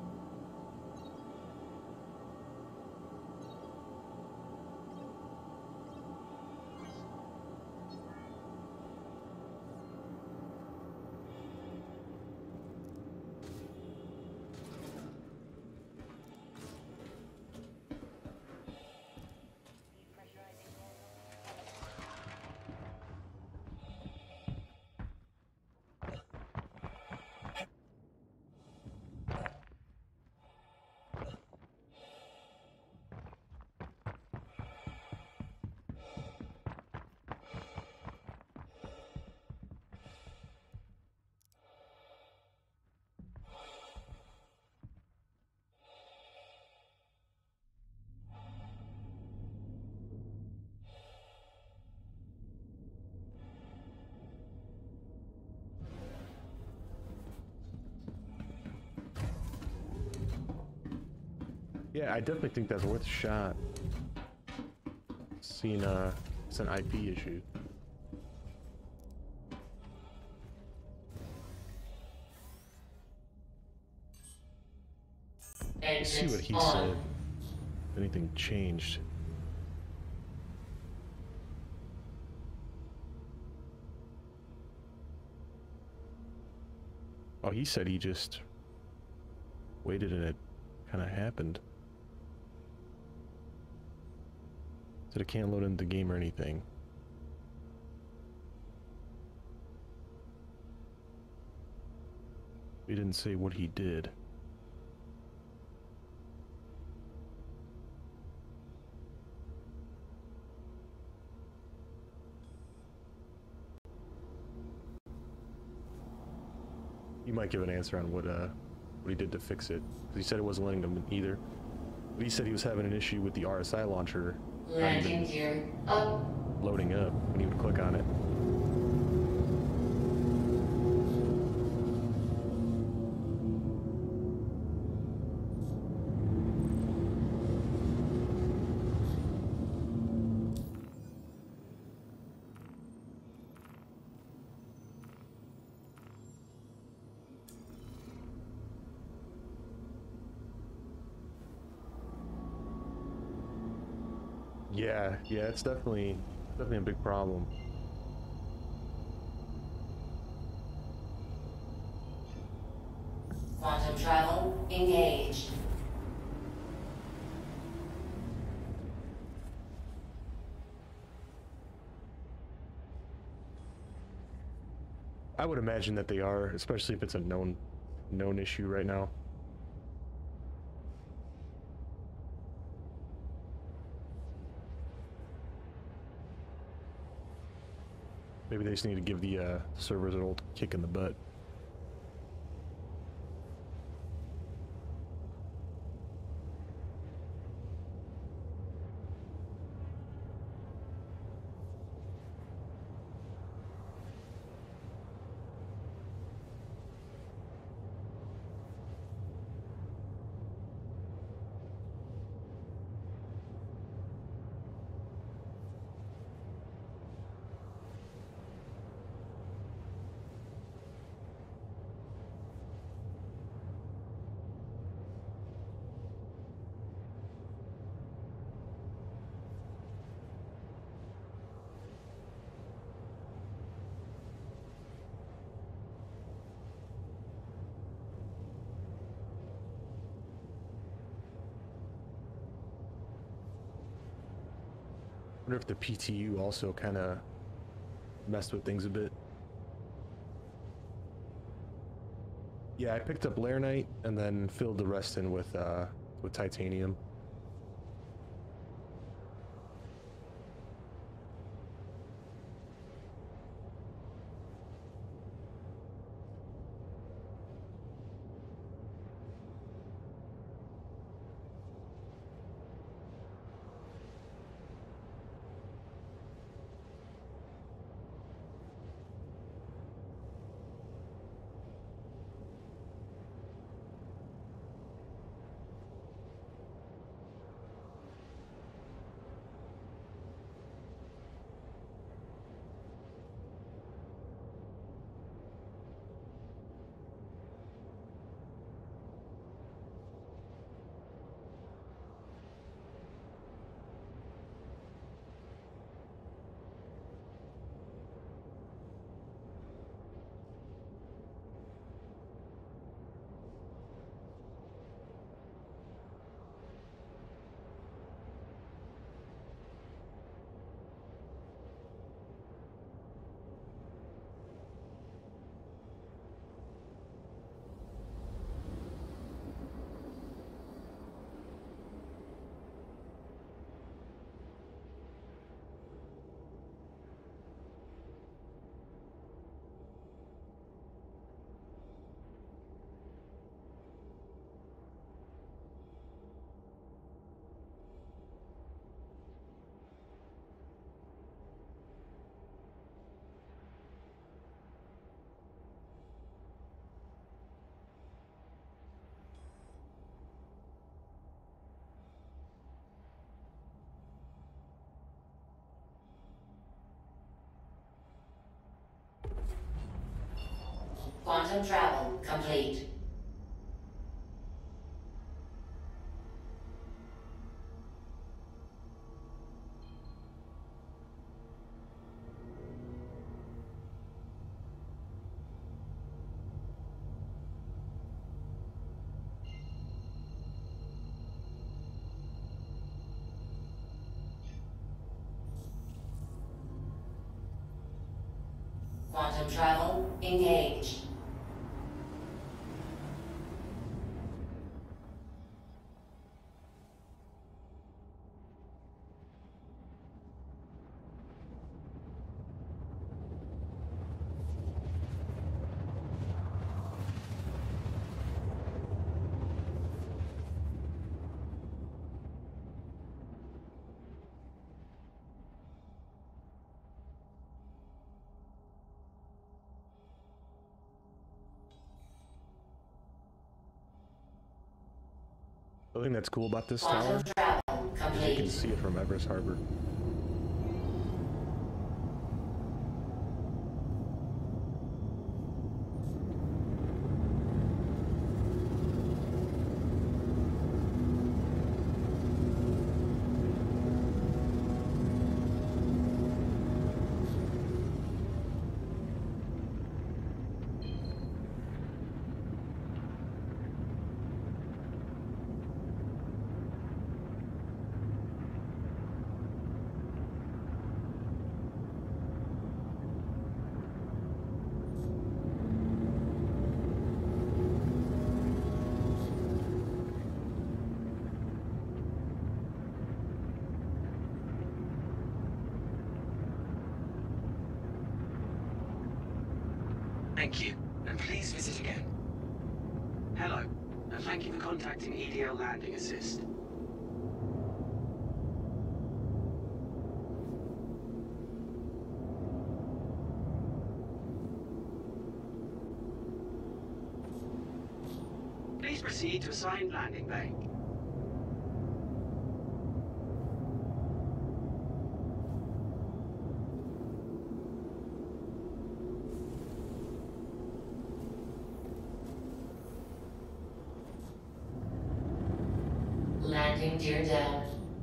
Yeah, I definitely think that's worth a shot. Seeing, it's an IP issue. Let's see what he said. If anything changed. Oh, he said he just waited and it kind of happened. Said it can't load into the game or anything. He didn't say what he did. You might give an answer on what he did to fix it. 'Cause he said it wasn't letting him either. But he said he was having an issue with the RSI launcher Landing gear up. loading up when he would click on it. Yeah, it's definitely a big problem. Quantum travel engaged. I would imagine that they are, especially if it's a known issue right now. Maybe they just need to give the servers an old kick in the butt. I wonder if the PTU also kind of messed with things a bit. Yeah, I picked up Laranite and then filled the rest in with titanium. Quantum travel complete. Quantum travel engaged. The thing that's cool about this Quantum tower travel is you can complete. see it from Everest Harbor. Thank you, and please visit again. Hello, and thank you for contacting EDL Landing Assist. Please proceed to assigned landing bay. Landing gear down.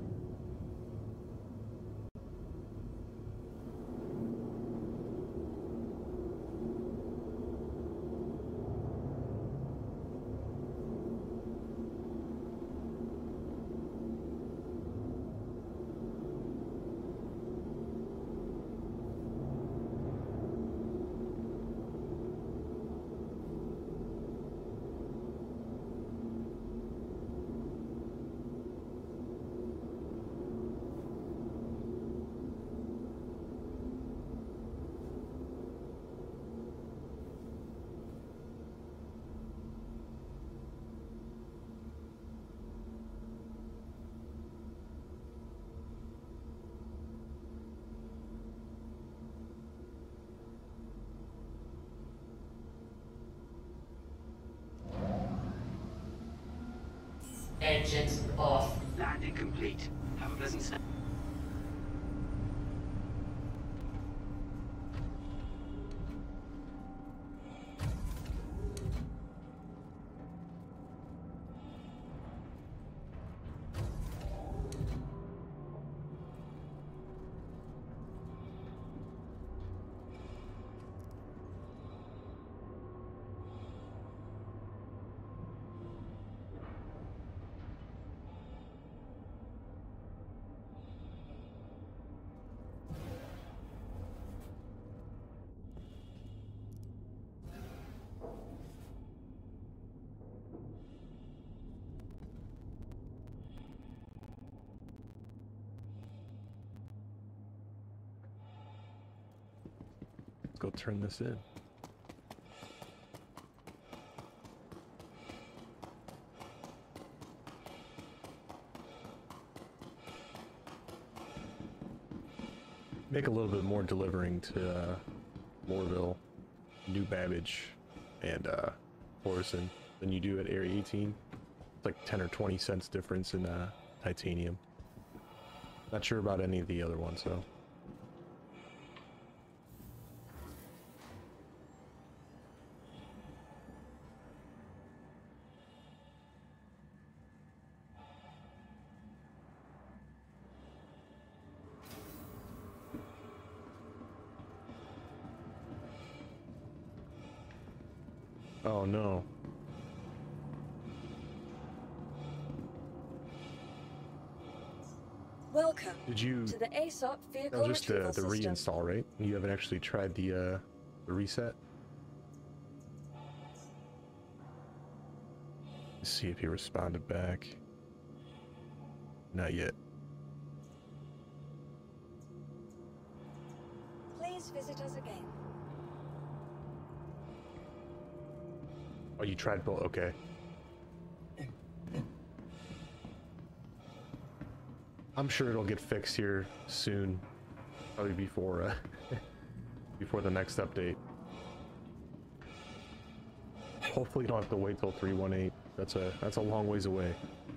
Engines off. Landing complete. Have a pleasant stay. Let's go turn this in. Make a little bit more delivering to Moorville, New Babbage, and Orison than you do at Area 18. It's like 10 or 20 cents difference in titanium. Not sure about any of the other ones though. Oh no. Welcome Did you... to the ASOP That vehicle was just retrieval the system. reinstall, right? You haven't actually tried the reset? Let's see if he responded back. Not yet. Please visit us again. Oh, you tried both? Okay. I'm sure it'll get fixed here soon. Probably before, before the next update. Hopefully you don't have to wait till 3.18. That's a long ways away.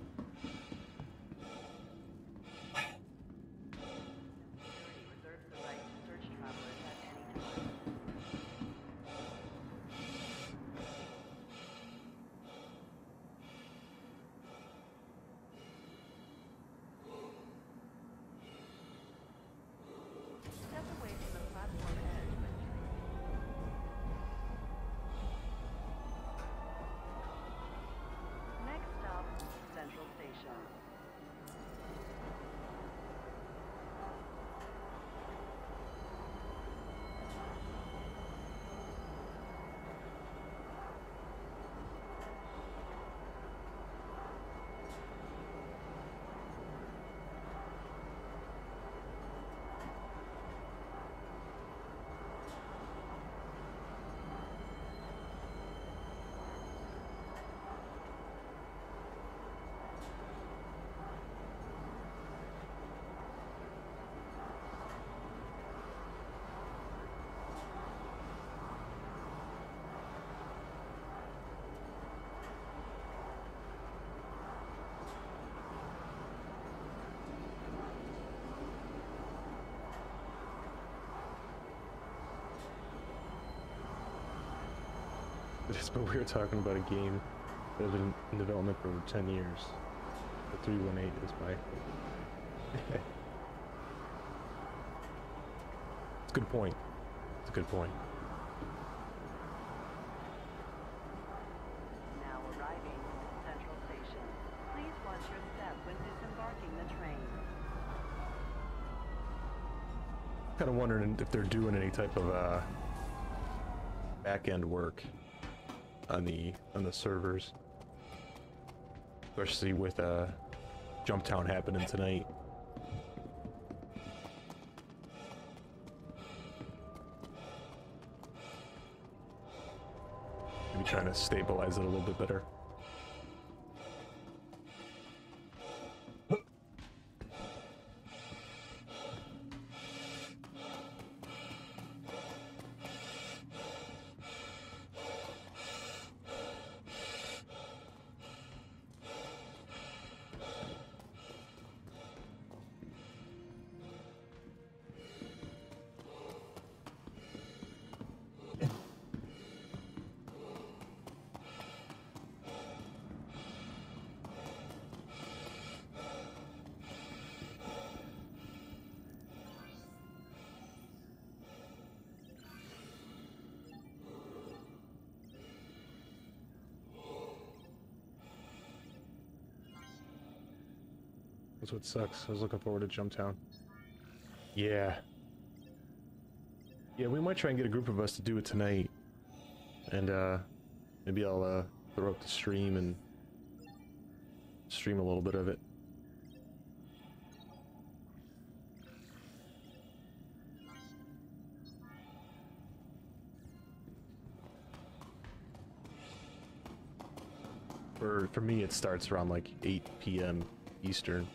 But we were talking about a game that has been in development for over 10 years. The 318 is my... It's a good point. It's a good point. Now arriving at Central Station. Please watch your step when disembarking the train. Kind of wondering if they're doing any type of back-end work on the servers, especially with Jumptown happening tonight. Maybe trying to stabilize it a little bit better. That's what sucks. I was looking forward to Jumptown. Yeah. Yeah, we might try and get a group of us to do it tonight. And, maybe I'll, throw up the stream and stream a little bit of it. For me, it starts around like 8 p.m. Eastern.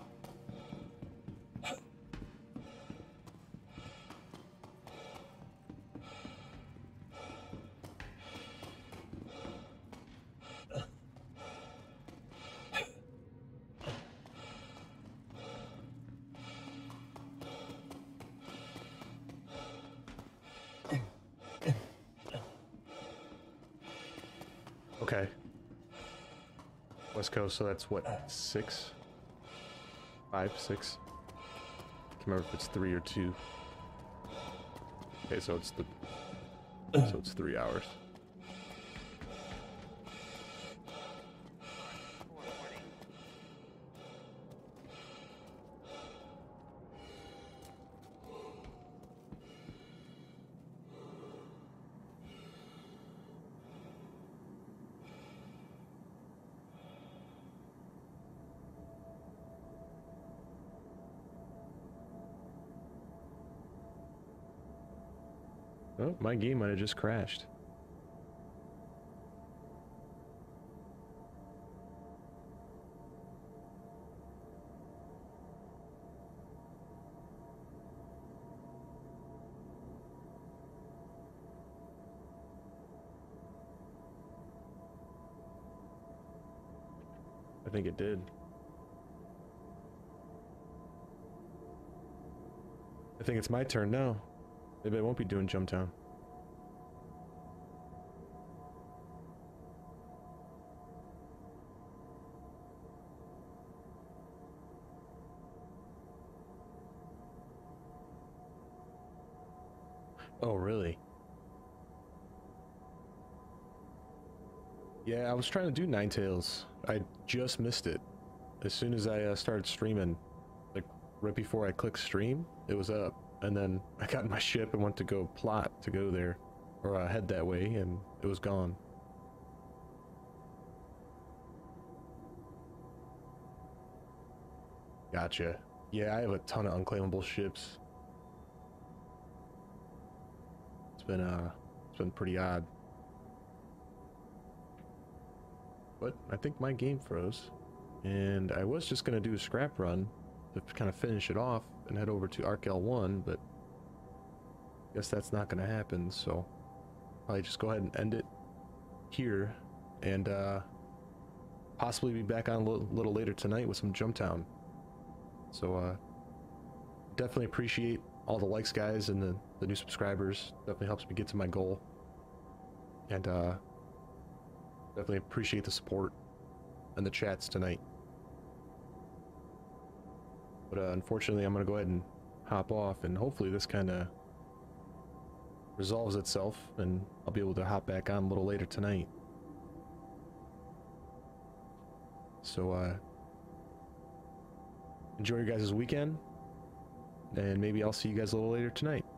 Okay. West Coast, so that's what, 6? 5, 6? Can't remember if it's 3 or 2. Okay, so it's 3 hours. Oh, my game might have just crashed. I think it did. I think it's my turn now. Maybe I won't be doing Jump Town. Oh, really? Yeah, I was trying to do Ninetails. I just missed it. As soon as I started streaming, like right before I clicked stream, it was up. And then I got in my ship and went to go plot to go there, or head that way, and it was gone. Gotcha. Yeah, I have a ton of unclaimable ships. It's been pretty odd. But I think my game froze, and I was just gonna do a scrap run to kind of finish it off and head over to Arc L1, but I guess that's not gonna happen, so probably just go ahead and end it here, and possibly be back on a little later tonight with some Jump Town. So definitely appreciate all the likes, guys, and the new subscribers. Definitely helps me get to my goal, and definitely appreciate the support and the chats tonight. But unfortunately, I'm gonna go ahead and hop off, and hopefully this kind of resolves itself, and I'll be able to hop back on a little later tonight. So enjoy your guys' weekend, and maybe I'll see you guys a little later tonight.